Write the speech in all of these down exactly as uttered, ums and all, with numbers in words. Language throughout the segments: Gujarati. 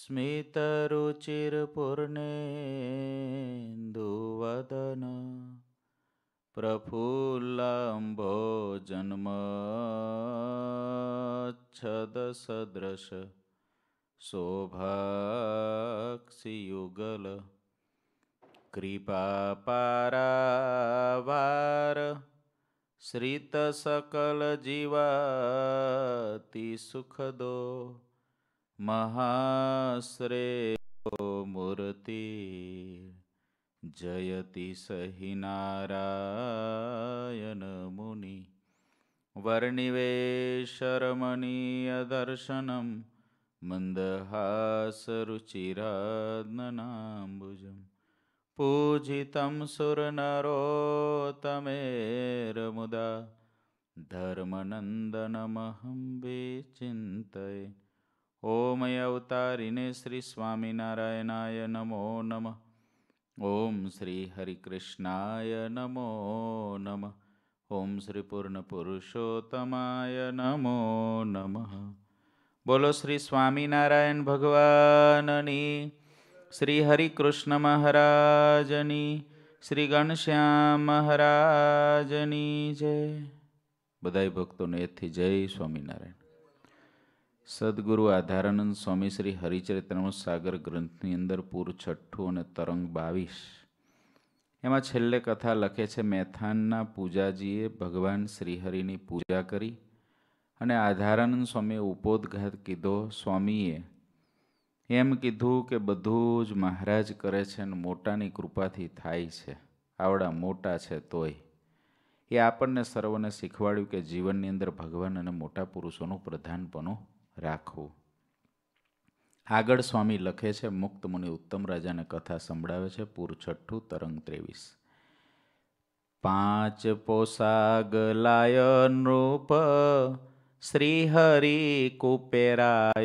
स्मितरुचिरपूर्णेन्दुवदन प्रफुल्लम्भोजन्मच्छदसदृश शोभाक्षियुगल कृपापारावार श्रितसकलजीवाति सुखदो महाश्रेयो मूर्ति जयति सहि नारायण मुनि वर्णिवेशरमणीयदर्शनं मन्दहासरुचिरात्मनाम्बुजं पूजितं सुरनरोत्तमेर्मुदा धर्मनन्दनमहं विचिन्तये। ओम अवतारिणे श्री स्वामिनारायणाय नमो नमः। ओम श्री हरिकृष्णाय नमो नमः। ओम श्री पूर्ण पुरुषोत्तमाय नमो नमः। बोलो श्री स्वामिनारायण भगवाननी, श्री हरिकृष्ण महाराजनी, श्री घनश्याम महाराजनी जय। बधाई भक्तों ने एथी जय स्वामिनारायण। सद्गुरु आधारानंद स्वामी श्री हरिचरित्रमृत सागर ग्रंथनी अंदर पूर छठ्ठू और तरंग बावीस एमां छेल्ले कथा लखे छे मेथानना पूजाजीए भगवान श्रीहरिनी पूजा करी अने आधारानंद स्वामीए उपोद्घात कीधो। स्वामीए एम कीधुं के बधुं ज महाराज करे छे अने मोटानी कृपाथी थाय छे। आवड़ा मोटा छे तोय ए आपणने सर्वने शीखवाड्युं के जीवननी अंदर भगवान अने मोटा पुरुषोनुं प्रधानपणुं राखवुं। आगळ स्वामी लखे छे मुक्त मुनि उत्तम राजा ने कथा संभळावे छे। पूर छठ्ठू तरंग त्रेवीस। पांच पोसाग लाय नृप श्रीहरि कुपेराय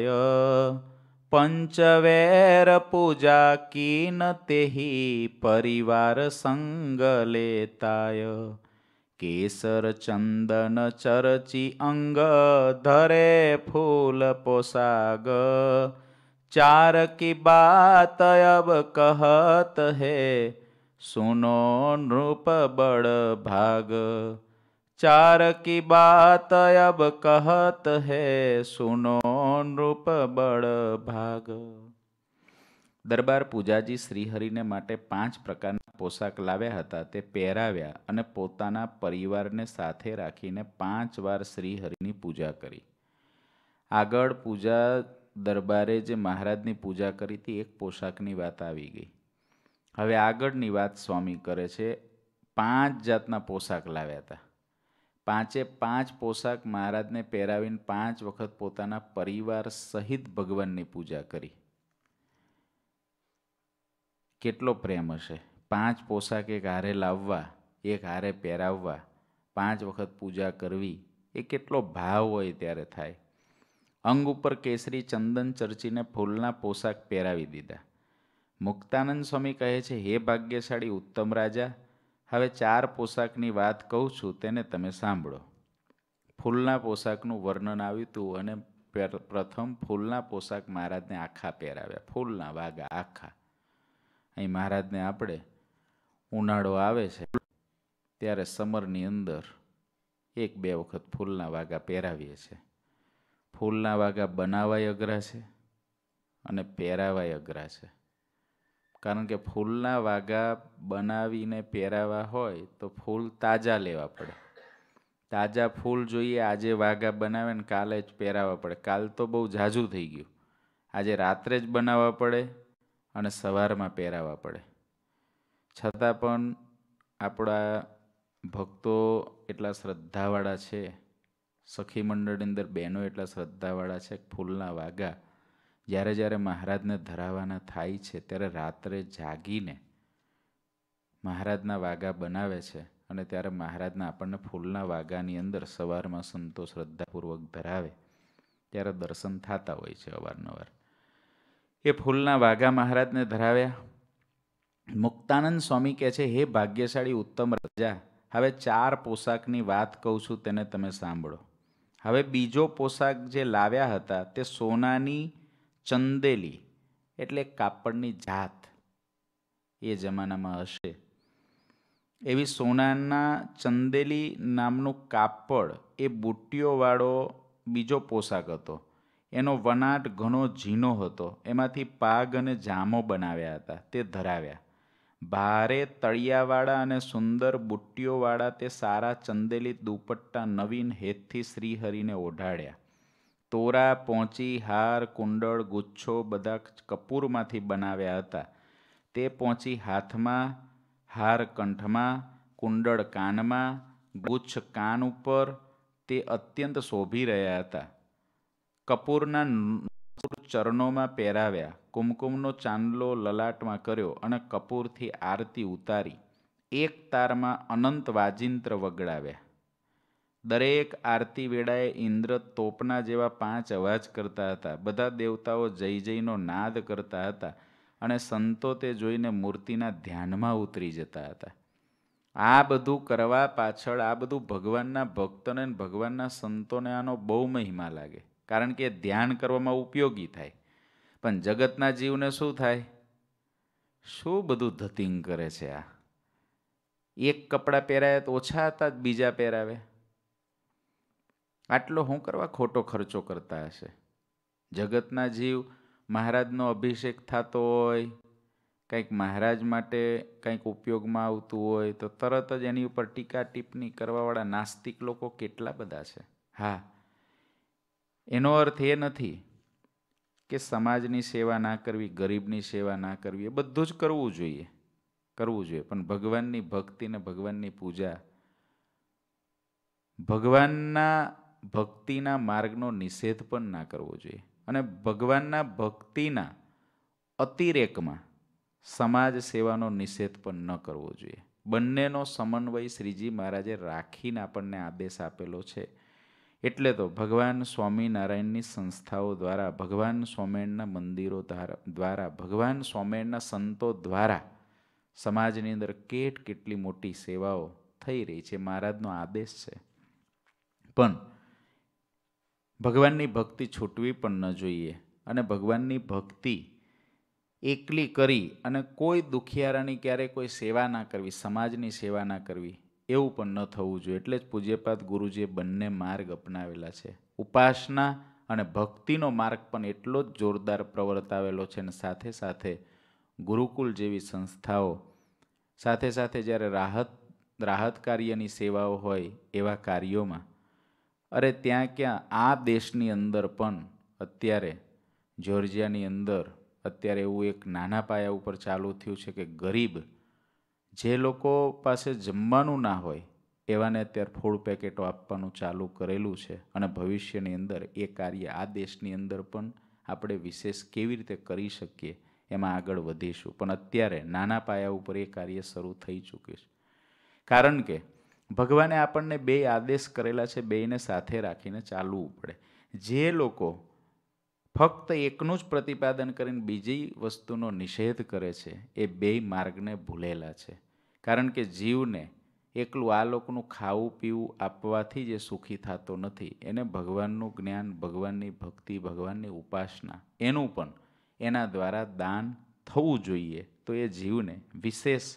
पंचवेर पूजा कीन तेहि परिवार संग लेताय केसर चंदन चरची अंग धरे फूल पोसाग चार की बात अब कहत है सुनो नृप बड़ भाग। चार की बात अब कहत है सुनो नृप बड़ भाग। दरबार पूजाजी श्रीहरिने माटे पांच प्रकारना पोशाक लाव्या हता ते પહેરાવ્યા અને પોતાના પરિવારને સાથે રાખીને પાંચ વાર શ્રીહરિની પૂજા કરી। આગળ પૂજા દરબારે જે મહારાજની પૂજા કરી હતી એક પોશાકની વાત આવી ગઈ। હવે આગળની વાત સ્વામી કરે છે। પાંચ જાતના પોશાક લાવ્યા હતા। પાંચે પાંચ પોશાક મહારાજને પહેરાવીને પાંચ વખત પોતાના પરિવાર સહિત ભગવાનની પૂજા કરી। કેટલો પ્રેમ હશે। પાંચ પોશાક એક હારે લાવવા, એક હારે પહેરાવવા, પાંચ વખત પૂજા કરવી એ કેટલો ભાવ હોય ત્યારે થાય। અંગ ઉપર કેસરી ચંદન ચર્ચીને ફૂલના પોશાક પહેરાવી દીધા। મુક્તાનંદ સ્વામી કહે છે, હે ભાગ્યશાળી ઉત્તમ રાજા, હવે ચાર પોશાકની વાત કહું છું તેને તમે સાંભળો। ફૂલના પોશાકનું વર્ણન આવ્યું હતું અને પ્રથમ ફૂલના પોશાક મહારાજને આખા પહેરાવ્યા। ફૂલના વાગા આખા। અહીં મહારાજને આપણે ઉનાળો આવે છે ત્યારે સમરની અંદર એક બે વખત ફૂલના વાગા પહેરાવીએ છીએ। ફૂલના વાગા બનાવાય અઘરા છે અને પહેરાવાય અઘરા છે। કારણ કે ફૂલના વાગા બનાવીને પહેરાવા હોય તો ફૂલ તાજા લેવા પડે। તાજા ફૂલ જોઈએ આજે વાગા બનાવે ને કાલે જ પહેરાવા પડે। કાલ તો બહુ ઝાઝું થઈ ગયું, આજે રાત્રે જ બનાવવા પડે અને સવારમાં પહેરાવા પડે। છતાં પણ આપણા ભક્તો એટલા શ્રદ્ધાવાળા છે, સખી મંડળની અંદર બહેનો એટલા શ્રદ્ધાવાળા છે, ફૂલના વાગા જ્યારે જ્યારે મહારાજને ધરાવવાના થાય છે ત્યારે રાત્રે જાગીને મહારાજના વાગા બનાવે છે અને ત્યારે મહારાજના આપણને ફૂલના વાગાની અંદર સવારમાં સંતો શ્રદ્ધાપૂર્વક ધરાવે ત્યારે દર્શન થતા હોય છે અવારનવાર। એ ફૂલના વાગા મહારાજને ધરાવ્યા। મુક્તાનંદ સ્વામી કહે છે, હે ભાગ્યશાળી ઉત્તમ રાજા, હવે ચાર પોશાકની વાત કહું છું તેને તમે સાંભળો। હવે બીજો પોશાક જે લાવ્યા હતા તે સોનાની ચંદેલી એટલે કાપડની જાત એ જમાનામાં હશે. એવી સોનાના ચંદેલી નામનું કાપડ એ બુટ્ટીઓવાળો બીજો પોશાક હતો. એનો વણાટ ઘણો ઝીણો હતો. એમાંથી પાગ અને જામો બનાવ્યા હતા તે ધરાવ્યા. ભારે તળિયાવાળા અને સુંદર બુટ્ટીઓવાળા તે સારા ચંદેલી દુપટ્ટા નવીન હેતથી શ્રીહરિને ઓઢાડ્યા. તોરા, પોંચી, હાર, કુંડળ, ગુચ્છો બધા કપૂરમાંથી બનાવ્યા હતા. તે પોંચી હાથમાં, હાર કંઠમાં, કુંડળ કાનમાં, ગુચ્છ કાન ઉપર તે અત્યંત શોભી રહ્યા હતા. કપૂરના ચરણોમાં પહેરાવ્યા. કુમકુમનો ચાંદલો લલાટમાં કર્યો અને કપૂરથી આરતી ઉતારી. એક તારમાં અનંત વાજિંત્ર વગડાવ્યા. દરેક આરતી વેળાએ ઇન્દ્ર તોપના જેવા પાંચ અવાજ કરતા હતા. બધા દેવતાઓ જય જયનો નાદ કરતા હતા અને સંતો તે જોઈને મૂર્તિના ધ્યાનમાં ઉતરી જતા હતા. આ બધું કરવા પાછળ આ બધું ભગવાનના ભક્તોને ભગવાનના સંતોને આનો બહુ મહિમા લાગે, કારણ કે ધ્યાન કરવામાં ઉપયોગી થાય. પણ જગતના જીવને શું થાય? શું બધું ધતિંગ કરે છે આ? એક કપડાં પહેરાયા તો ઓછા હતા જ બીજા પહેરાવે. આટલો શું કરવા ખોટો ખર્ચો કરતા હશે? જગતના જીવ મહારાજનો અભિષેક થતો હોય, કંઈક મહારાજ માટે કંઈક ઉપયોગમાં આવતું હોય તો તરત જ એની ઉપર ટીકા ટિપ્પણી કરવાવાળા નાસ્તિક લોકો કેટલા બધા છે. હા, એનો અર્થ એ નથી કે સમાજની સેવા ના કરવી, ગરીબની સેવા ના કરવી. એ બધું જ કરવું જોઈએ, કરવું જોઈએ. પણ ભગવાનની ભક્તિ ને ભગવાનની પૂજા, ભગવાનના ભક્તિના માર્ગનો નિષેધ પણ ના કરવો જોઈએ. અને ભગવાનના ભક્તિના અતિરેકમાં સમાજ સેવાનો નિષેધ પણ ન કરવો જોઈએ. બંનેનો સમન્વય શ્રીજી મહારાજે રાખીને આપણને આદેશ આપેલો છે. એટલે તો ભગવાન સ્વામિનારાયણની સંસ્થાઓ દ્વારા, ભગવાન સ્વામિનારાયણના મંદિરો દ્વારા, ભગવાન સ્વામિનારાયણના સંતો દ્વારા સમાજની અંદર કેટ કેટલી મોટી સેવાઓ થઈ રહી છે. મહારાજનો આદેશ છે. પણ ભગવાનની ભક્તિ છૂટવી પણ ન જોઈએ. અને ભગવાનની ભક્તિ એકલી કરી અને કોઈ દુખિયારાની ક્યારેય કોઈ સેવા ના કરવી, સમાજની સેવા ના કરવી, એવું પણ ન થવું જોઈએ. એટલે જ પૂજ્યપાદ ગુરુજીએ બંને માર્ગ અપનાવેલા છે. ઉપાસના અને ભક્તિનો માર્ગ પણ એટલો જ જોરદાર પ્રવર્તાવેલો છે. અને સાથે સાથે ગુરુકુળ જેવી સંસ્થાઓ, સાથે સાથે જ્યારે રાહત રાહત કાર્યની સેવાઓ હોય એવા કાર્યોમાં, અરે ત્યાં ક્યાં આ દેશની અંદર પણ અત્યારે જ્યોર્જિયાની અંદર અત્યારે એવું એક નાના પાયા ઉપર ચાલુ થયું છે કે ગરીબ જે લોકો પાસે જમવાનું ના હોય એવાને અત્યારે ફૂડ પેકેટો આપવાનું ચાલુ કરેલું છે. અને ભવિષ્યની અંદર એ કાર્ય આ દેશની અંદર પણ આપણે વિશેષ કેવી રીતે કરી શકીએ એમાં આગળ વધીશું. પણ અત્યારે નાના પાયા ઉપર એ કાર્ય શરૂ થઈ ચૂક્યું છે. કારણ કે ભગવાને આપણને બે આદેશ કરેલા છે, બેયને સાથે રાખીને ચાલવું પડે. જે લોકો ફક્ત એકનું જ પ્રતિપાદન કરીને બીજી વસ્તુનો નિષેધ કરે છે એ બેય માર્ગને ભૂલેલા છે. કારણ કે જીવને એકલું આ લોકોનું ખાવું પીવું આપવાથી જે સુખી થતો નથી, એને ભગવાનનું જ્ઞાન, ભગવાનની ભક્તિ, ભગવાનની ઉપાસના એનું પણ એના દ્વારા દાન થવું જોઈએ. તો એ જીવને વિશેષ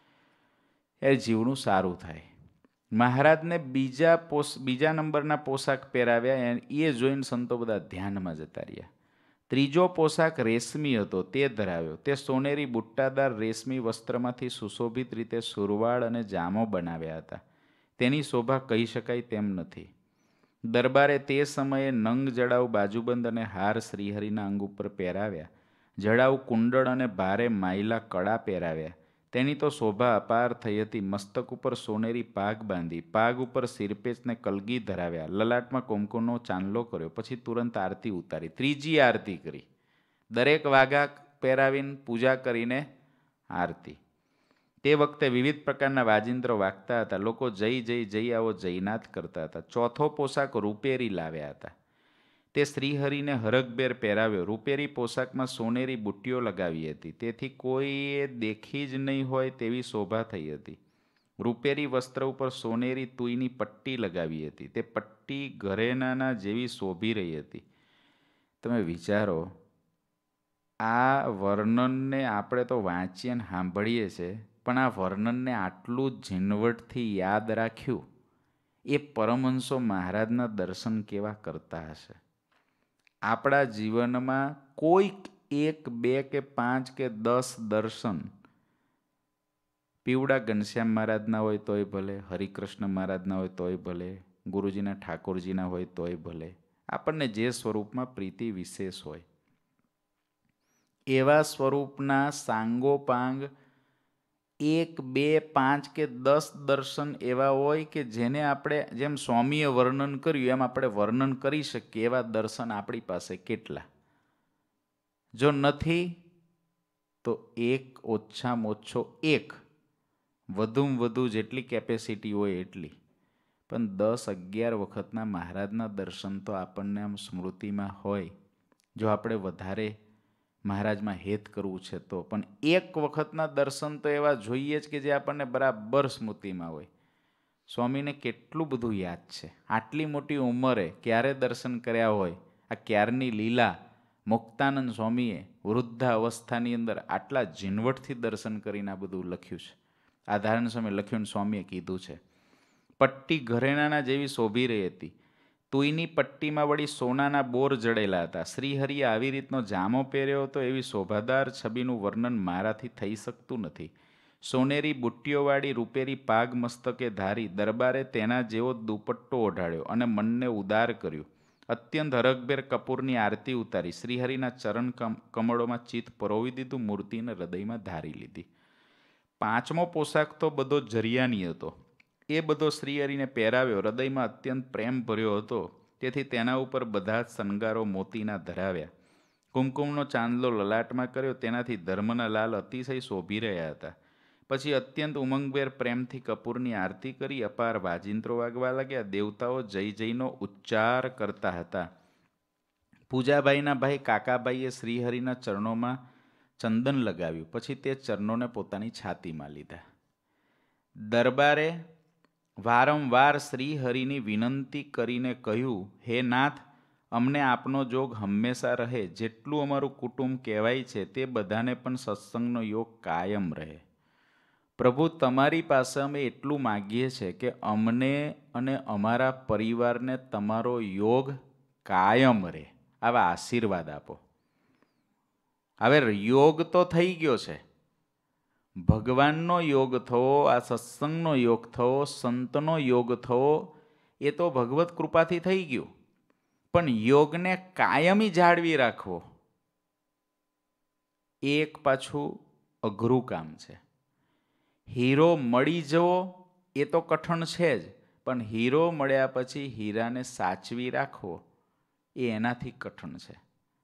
એ જીવનું સારું થાય. મહારાજને બીજા પોસ બીજા નંબરના પોશાક પહેરાવ્યા એ જોઈને સંતો બધા ધ્યાનમાં જતા રહ્યા. ત્રીજો પોશાક રેશમી હતો તે ધરાવ્યો. તે સોનેરી બુટ્ટાદાર રેશમી વસ્ત્રમાંથી સુશોભિત રીતે સુરવાળ અને જામો બનાવ્યા હતા. તેની શોભા કહી શકાય તેમ નથી. દરબારે તે સમયે નંગ જડાઉ બાજુબંધ અને હાર શ્રીહરિના અંગ ઉપર પહેરાવ્યા. જડાઉ કુંડળ અને ભારે માયલા કડા પહેરાવ્યા. તેની તો શોભા અપાર થઈ હતી. મસ્તક ઉપર સોનેરી પાગ બાંધી, પાગ ઉપર સિરપેચને કલગી ધરાવ્યા, લલાટમાં કુમકુમનો ચાંદલો કર્યો, પછી તુરંત આરતી ઉતારી. ત્રીજી આરતી કરી. દરેક વાઘા પહેરાવીને પૂજા કરીને આરતી. તે વખતે વિવિધ પ્રકારના વાજિંત્રો વાગતા હતા. લોકો જય જય જય આવો જયનાથ કરતા હતા. ચોથો પોશાક રૂપેરી લાવ્યા હતા. તે શ્રીહરિને હરખભેર પહેરાવ્યો. રૂપેરી પોશાકમાં સોનેરી બુટ્ટીઓ લગાવી હતી, તેથી કોઈએ દેખી જ નહીં હોય તેવી શોભા થઈ હતી. રૂપેરી વસ્ત્ર ઉપર સોનેરી તુઈની પટ્ટી લગાવી હતી. તે પટ્ટી ઘરેણાના જેવી શોભી રહી હતી. તમે વિચારો આ વર્ણનને આપણે તો વાંચીએ ને સાંભળીએ છીએ, પણ આ વર્ણનને આટલું ઝીણવટથી યાદ રાખ્યું એ પરમહંસો મહારાજના દર્શન કેવા કરતા હશે. આપણા જીવનમાં કોઈક એક બે કે પાંચ કે દસ દર્શન પીવડા ઘનશ્યામ મહારાજના હોય તોય ભલે, હરિકૃષ્ણ મહારાજના હોય તોય ભલે, ગુરુજીના ઠાકોરજીના હોય તોય ભલે, આપણને જે સ્વરૂપમાં પ્રીતિ વિશેષ હોય એવા સ્વરૂપના સાંગોપાંગ એક બે પાંચ કે દસ દર્શન એવા હોય કે જેને આપણે જેમ સ્વામીએ વર્ણન કર્યું એમ આપણે વર્ણન કરી શકીએ એવા દર્શન આપણી પાસે કેટલા? જો નથી તો એક, ઓછામાં ઓછો એક, વધુમાં વધુ જેટલી કેપેસિટી હોય એટલી, પણ દસ અગિયાર વખતના મહારાજના દર્શન તો આપણને આમ સ્મૃતિમાં હોય. જો આપણે વધારે મહારાજમાં હેત કરવું છે તો પણ એક વખતના દર્શન તો એવા જોઈએ જ કે જે આપણને બરાબર સ્મૃતિમાં હોય. સ્વામીને કેટલું બધું યાદ છે, આટલી મોટી ઉંમરે ક્યારે દર્શન કર્યા હોય, આ ક્યારની લીલા મુક્તાનંદ સ્વામીએ વૃદ્ધ અવસ્થાની અંદર આટલા ઝીણવટથી દર્શન કરીને આ બધું લખ્યું છે. આધારણ સમયે લખ્યું સ્વામીએ કીધું છે. પટ્ટી ઘરેણાના જેવી શોભી રહી હતી, તુઈની પટ્ટીમાં વળી સોનાના બોર જડેલા હતા. શ્રીહરિએ આવી રીતનો જામો પહેર્યો હતો એવી શોભાદાર છબીનું વર્ણન મારાથી થઈ શકતું નથી. સોનેરી બુટ્ટીઓવાળી રૂપેરી પાગ મસ્તકે ધારી દરબારે તેના જેવો દુપટ્ટો ઓઢાડ્યો અને મનને ઉદાર કર્યું. અત્યંત હરખભેર કપૂરની આરતી ઉતારી શ્રીહરિના ચરણ કમળોમાં ચિત્ત પરોવી દીધું, મૂર્તિને હૃદયમાં ધારી લીધી. પાંચમો પોશાક તો બધો જરિયાની હતો. એ બધો શ્રીહરિને પહેરાવ્યો. હૃદયમાં અત્યંત પ્રેમ ભર્યો હતો, તેથી તેના ઉપર બધા જ શણગારો મોતીના ધરાવ્યા. કુમકુમનો ચાંદલો લલાટમાં કર્યો, તેનાથી ધર્મના લાલ અતિશય શોભી રહ્યા હતા. પછી અત્યંત ઉમંગભેર પ્રેમથી કપૂરની આરતી કરી અપાર વાજિંત્રો વાગવા લાગ્યા. દેવતાઓ જય જયનો ઉચ્ચાર કરતા હતા. પૂજાભાઈના ભાઈ કાકાભાઈએ શ્રીહરિના ચરણોમાં ચંદન લગાવ્યું. પછી તે ચરણોને પોતાની છાતીમાં લીધા. દરબારે વારંવાર શ્રીહરિની વિનંતી કરીને કહ્યું, હે નાથ, અમને આપનો જોગ હંમેશા રહે. જેટલું અમારું કુટુંબ કહેવાય છે તે બધાને પણ સત્સંગનો યોગ કાયમ રહે. પ્રભુ, તમારી પાસે અમે એટલું માગીએ છીએ કે અમને અને અમારા પરિવારને તમારો યોગ કાયમ રહે. આવા આશીર્વાદ આપો. હવે યોગ તો થઈ ગયો છે, ભગવાનનો યોગ થવો, આ સત્સંગનો યોગ થવો, સંતનો યોગ થવો, એ તો ભગવત કૃપાથી થઈ ગયું. પણ યોગને કાયમી જાળવી રાખવો એક પાછું અઘરું કામ છે. હીરો મળી જવો એ તો કઠણ છે જ, પણ હીરો મળ્યા પછી હીરાને સાચવી રાખવો એ એનાથી કઠણ છે.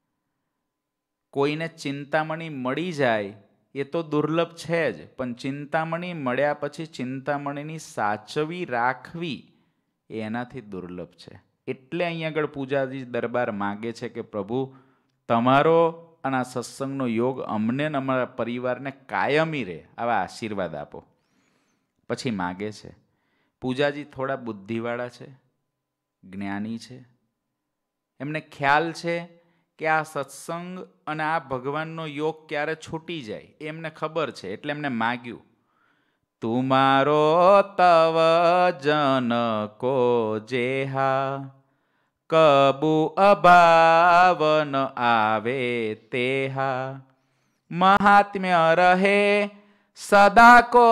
કોઈને ચિંતામણી મળી જાય એ તો દુર્લભ છે જ, પણ ચિંતામણી મળ્યા પછી ચિંતામણીની સાચવી રાખવી એ એનાથી દુર્લભ છે. એટલે અહીં આગળ પૂજાજી દરબાર માગે છે કે પ્રભુ, તમારો અને આ સત્સંગનો યોગ અમને ને અમારા પરિવારને કાયમી રહે, આવા આશીર્વાદ આપો. પછી માગે છે. પૂજાજી થોડા બુદ્ધિવાળા છે, જ્ઞાની છે, એમને ખ્યાલ છે કે આ સત્સંગ અને આ ભગવાનનો યોગ ક્યારે છૂટી જાય એમને ખબર છે. એટલે એમને માગ્યું, તુમારો તવ જન કો જેહા, કબુ અભાવન આવે તેહા, મહાત્મ્ય રહે સદા કો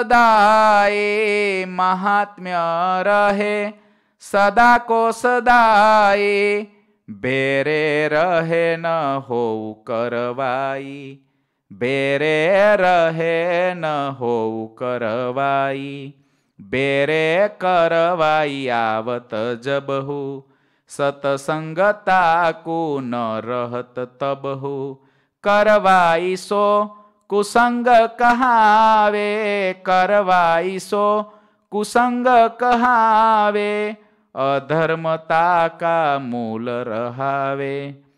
સદાએ, મહાત્મ્ય રહે સદા કો સદાએ, બેરે રહે ન હોઉ કરવાઈ, બેરે રહે ન હોઉ કરવાઈ, બેરે કરવાઈ આવત જબહુ, સતસંગતા કુ ન રહત તબહુ, કરવાઈ સો કુસંગ કહાવે, કરવાઈ સો કુસંગ કહાવે, અધર્મતા કા મૂલ રહાવે,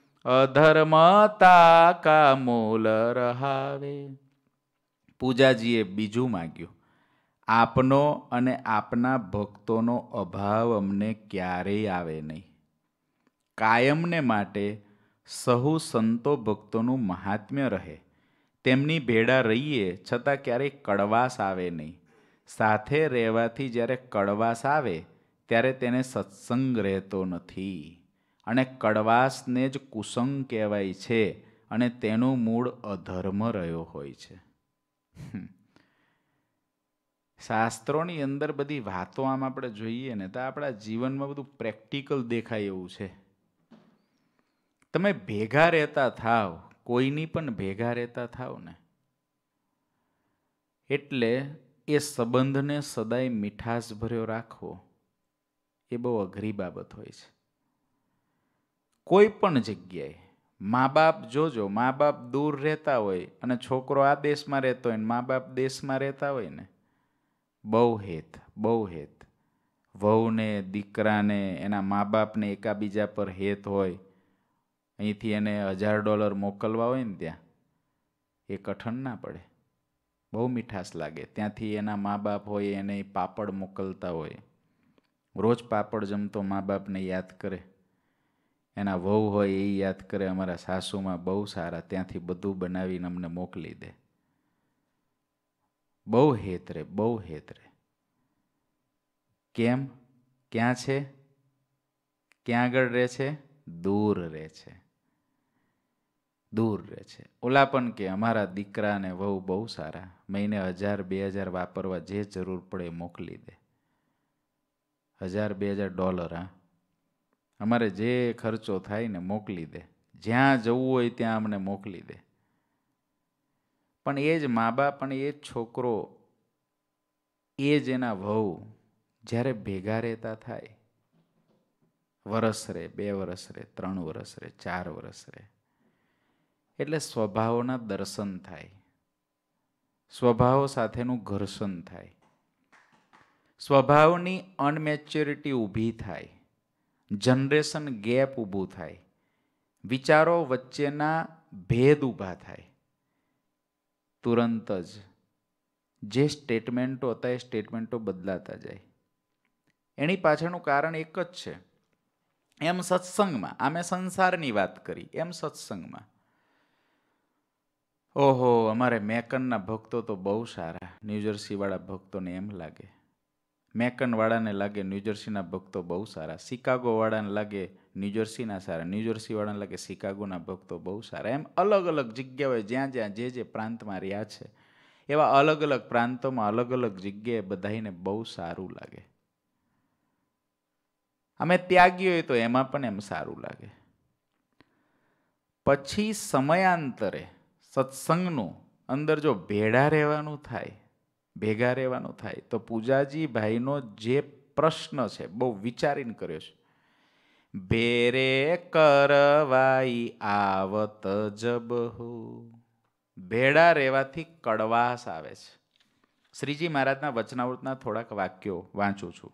અધર્મતા કા મૂલ રહાવે. પૂજાજીએ બીજું માગ્યું, આપનો અને આપના ભક્તોનો અભાવ અમને ક્યારેય આવે નહીં. કાયમને માટે સહુ સંતો ભક્તોનું મહાત્મ્ય રહે. તેમની ભેળા રહીએ છતાં ક્યારેય કડવાશ આવે નહીં. સાથે રહેવાથી જ્યારે કડવાશ આવે ત્યારે તેને સત્સંગ રહેતો નથી. અને કડવાશને જ કુસંગ કહેવાય છે અને તેનું મૂળ અધર્મ રહ્યો હોય છે. શાસ્ત્રોની અંદર બધી વાતો આમ આપણે જોઈએ ને તો આપણા જીવનમાં બધું પ્રેક્ટિકલ દેખાય એવું છે. તમે ભેગા રહેતા થાવ, કોઈની પણ ભેગા રહેતા થાવ ને એટલે એ સંબંધને સદાય મીઠાશ ભર્યો રાખવો એ બહુ અઘરી બાબત હોય છે. કોઈ પણ જગ્યાએ મા બાપ જોજો, મા બાપ દૂર રહેતા હોય અને છોકરો આ દેશમાં રહેતો હોય ને મા બાપ દેશમાં રહેતા હોય ને બહુ હેત બહુ હેત વહુને દીકરાને એના મા બાપને એકાબીજા પર હેત હોય. અહીંથી એને હજાર ડોલર મોકલવા હોય ને ત્યાં એ કઠણ ના પડે, બહુ મીઠાશ લાગે. ત્યાંથી એના મા બાપ હોય એને પાપડ મોકલતા હોય, રોજ પાપડ જમતો મા બાપને યાદ કરે. એના વહુ હોય એ યાદ કરે અમારા સાસુમાં બહુ સારા, ત્યાંથી બધું બનાવીને અમને મોકલી દે. બહુ હેત રે, બહુ હેત રે. કેમ? ક્યાં છે? ક્યાં આગળ રહે છે? દૂર રહે છે, દૂર રહે છે. ઓલા પણ કે અમારા દીકરા ને વહુ બહુ સારા, મહિને હજાર બે હજાર વાપરવા જે જરૂર પડે મોકલી દે. હજાર બે હજાર ડોલર, હા, અમારે જે ખર્ચો થાય ને મોકલી દે, જ્યાં જવું હોય ત્યાં અમને મોકલી દે. પણ એ જ મા બાપ અને એ જ છોકરો, એ જ એના વહુ જ્યારે ભેગા રહેતા થાય, વરસ રહે, બે વરસ રહે, ત્રણ વરસ રહે, ચાર વરસ રહે, એટલે સ્વભાવના દર્શન થાય, સ્વભાવ સાથેનું ઘર્ષણ થાય, સ્વભાવની અનમેચ્યોરિટી ઊભી થાય, જનરેશન ગેપ ઊભું થાય, વિચારો વચ્ચેના ભેદ ઊભા થાય. તુરંત જ જે સ્ટેટમેન્ટો હતા એ સ્ટેટમેન્ટો બદલાતા જાય. એની પાછળનું કારણ એક જ છે. એમ સત્સંગમાં, આમે સંસારની વાત કરી, એમ સત્સંગમાં ઓહો અમારે મેકનના ભક્તો તો બહુ સારા, ન્યૂજર્સીવાળા ભક્તોને એમ લાગે. મેકનવાળાને લાગે ન્યૂજર્સીના ભક્તો બહુ સારા, શિકાગોવાળાને લાગે ન્યૂજર્સીના સારા, ન્યૂજર્સીવાળાને લાગે શિકાગોના ભક્તો બહુ સારા. એમ અલગ અલગ જગ્યાએ જ્યાં જ્યાં જે જે પ્રાંતમાં રહ્યા છે એવા અલગ અલગ પ્રાંતોમાં અલગ અલગ જગ્યાએ બધાને બહુ સારું લાગે. અમે ત્યાગી હોય તો એમાં પણ એમ સારું લાગે. પછી સમયાંતરે સત્સંગનું અંદર જો ભેળા રહેવાનું થાય, ભેગા રહેવાનું થાય તો પૂજાજી ભાઈનો જે પ્રશ્ન છે બહુ વિચારીને કર્યો છે. ભેરે કરવાઈ આવત જબહુ, ભેળા રહેવાથી કડવાશ આવે છે. શ્રીજી મહારાજના વચનામૃતના થોડાક વાક્યો વાંચું છું.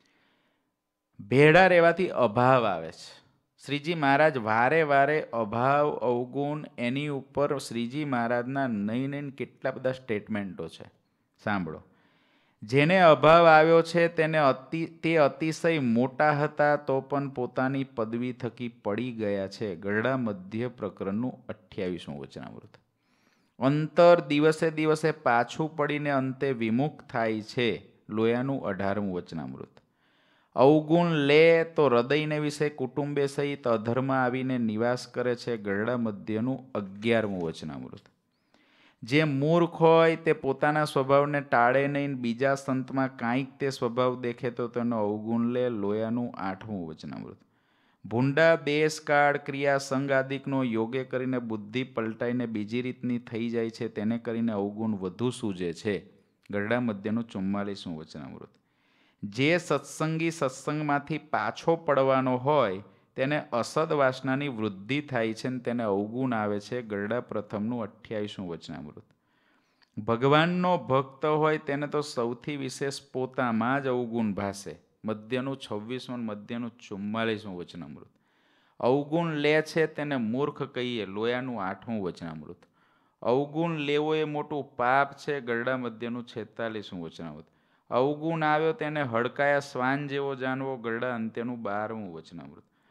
ભેળા રહેવાથી અભાવ આવે છે. શ્રીજી મહારાજ વારે વારે અભાવ અવગુણ એની ઉપર શ્રીજી મહારાજના નહીં નહીં કેટલા બધા સ્ટેટમેન્ટો છે, સાંભળો. જેને અભાવ આવ્યો છે તેને અતિ તે અતિશય મોટા હતા તો પણ પોતાની પદવી થકી પડી ગયા છે. ગરડા મધ્ય પ્રકરણનું અઠ્યાવીસમું વચનામૃત. અંતર દિવસે દિવસે પાછું પડીને અંતે વિમુખ થાય છે. લોયાનું અઢારમું વચનામૃત. અવગુણ લે તો હૃદયને વિશે કુટુંબે સહિત અધર્મ આવીને નિવાસ કરે છે. ગરડા મધ્યનું અગિયારમું વચનામૃત. જે મૂર્ખ હોય તે પોતાના સ્વભાવને ટાળે નહીં, બીજા સંતમાં કાંઈક તે સ્વભાવ દેખે તો તેનો અવગુણ લે. લોયાનું આઠમું વચનામૃત. ભૂંડા દેશ કાળ ક્રિયા સંગ આદિકનો યોગે કરીને બુદ્ધિ પલટાઈને બીજી રીતની થઈ જાય છે, તેને કરીને અવગુણ વધુ સૂજે છે. ગરડા મધ્યનું ચુમ્માલીસમું વચનામૃત. જે સત્સંગી સત્સંગમાંથી પાછો પડવાનો હોય તેને અસદ વાસનાની વૃદ્ધિ થાય છે ને તેને અવગુણ આવે છે. ગરડા પ્રથમનું અઠ્યાવીસમું વચનામૃત. ભગવાનનો ભક્ત હોય તેને તો સૌથી વિશેષ પોતામાં જ અવગુણ ભાસે. મધ્યનું છવ્વીસમું મધ્યનું ચુમ્માલીસમું વચનામૃત. અવગુણ લે છે તેને મૂર્ખ કહીએ. લોયાનું આઠમું વચનામૃત. અવગુણ લેવો એ મોટું પાપ છે. ગરડા મધ્યનું છેતાલીસમું વચનામૃત. અવગુણ આવ્યો તેને હડકાયા શ્વાન જેવો જાણવો. ગરડા અંત્યનું બારમું વચનામૃત.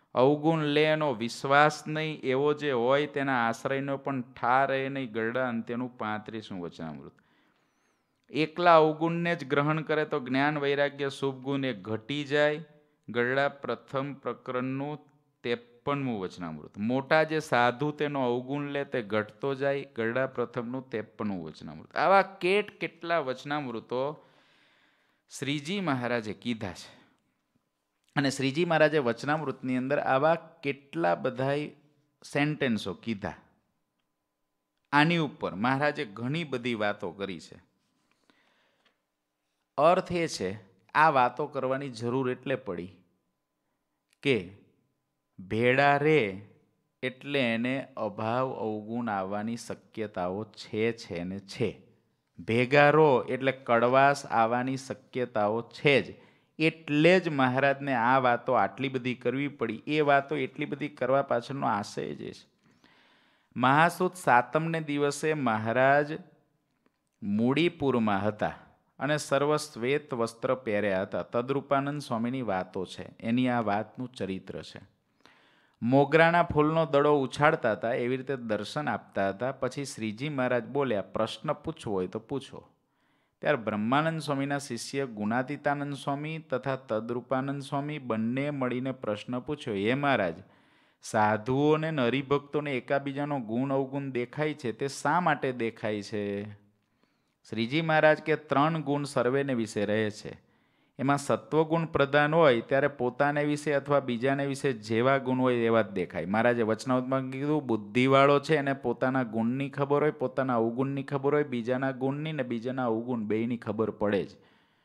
અવગુણ લે એનો વિશ્વાસ નહીં એવો જે હોય તેના આશ્રયનો પણ ઠાર રહે નહીં. ગરડા અંત્યનું પાંત્રીસમું વચનામૃત. એકલા અવગુણને જ ગ્રહણ કરે તો જ્ઞાન વૈરાગ્ય શુભ ગુણ એ ઘટી જાય. ગરડા પ્રથમ પ્રકરણનું ત્રેપનમું વચનામૃત. મોટા જે સાધુ તેનો અવગુણ લે તે ઘટતો જાય. ગરડા પ્રથમનું ત્રેપનમું વચનામૃત. આવા કેટ કેટલા વચનામૃતો શ્રીજી મહારાજે કીધા છે. અને શ્રીજી મહારાજે વચનામૃતની અંદર આવા કેટલા બધા સેન્ટેન્સો કીધા. આની ઉપર મહારાજે ઘણી બધી વાતો કરી છે. અર્થ એ છે, આ વાતો કરવાની જરૂર એટલે પડી કે ભેડા રે એટલે એને અભાવ અવગુણ આવવાની શક્યતાઓ છે છે ને છે. ભેગા રહો એટલે કડવાશ આવવાની શક્યતાઓ છે જ. એટલે જ મહારાજને આ વાતો આટલી બધી કરવી પડી. એ વાતો એટલી બધી કરવા પાછળનો આશય જ છે. મહાસુદ સાતમને દિવસે મહારાજ મૂડીપુરમાં હતા અને સર્વ શ્વેત વસ્ત્ર પહેર્યા હતા. તદરૂપાનંદ સ્વામીની વાતો છે. એની આ વાતનું ચરિત્ર છે. મોગરાના ફૂલનો દડો ઉછાળતા હતા એવી રીતે દર્શન આપતા હતા. પછી શ્રીજી મહારાજ બોલ્યા, પ્રશ્ન પૂછવો હોય તો પૂછો. ત્યારે બ્રહ્માનંદ સ્વામીના શિષ્ય ગુણાતીતાનંદ સ્વામી તથા તદરૂપાનંદ સ્વામી બંને મળીને પ્રશ્ન પૂછ્યો, હે મહારાજ, સાધુઓને ને હરિભક્તોને એકાબીજાનો ગુણ અવગુણ દેખાય છે, તે શા માટે દેખાય છે? શ્રીજી મહારાજ કે ત્રણ ગુણ સર્વેને વિશે રહે છે. એમાં સત્વગુણ પ્રધાન હોય ત્યારે પોતાને વિશે અથવા બીજાને વિશે જેવા ગુણ હોય એવા જ દેખાય. મહારાજે વચનામૃતમાં કીધું, બુદ્ધિવાળો છે એને પોતાના ગુણની ખબર હોય, પોતાના અવગુણની ખબર હોય, બીજાના ગુણની ને બીજાના અવગુણ બેયની ખબર પડે જ.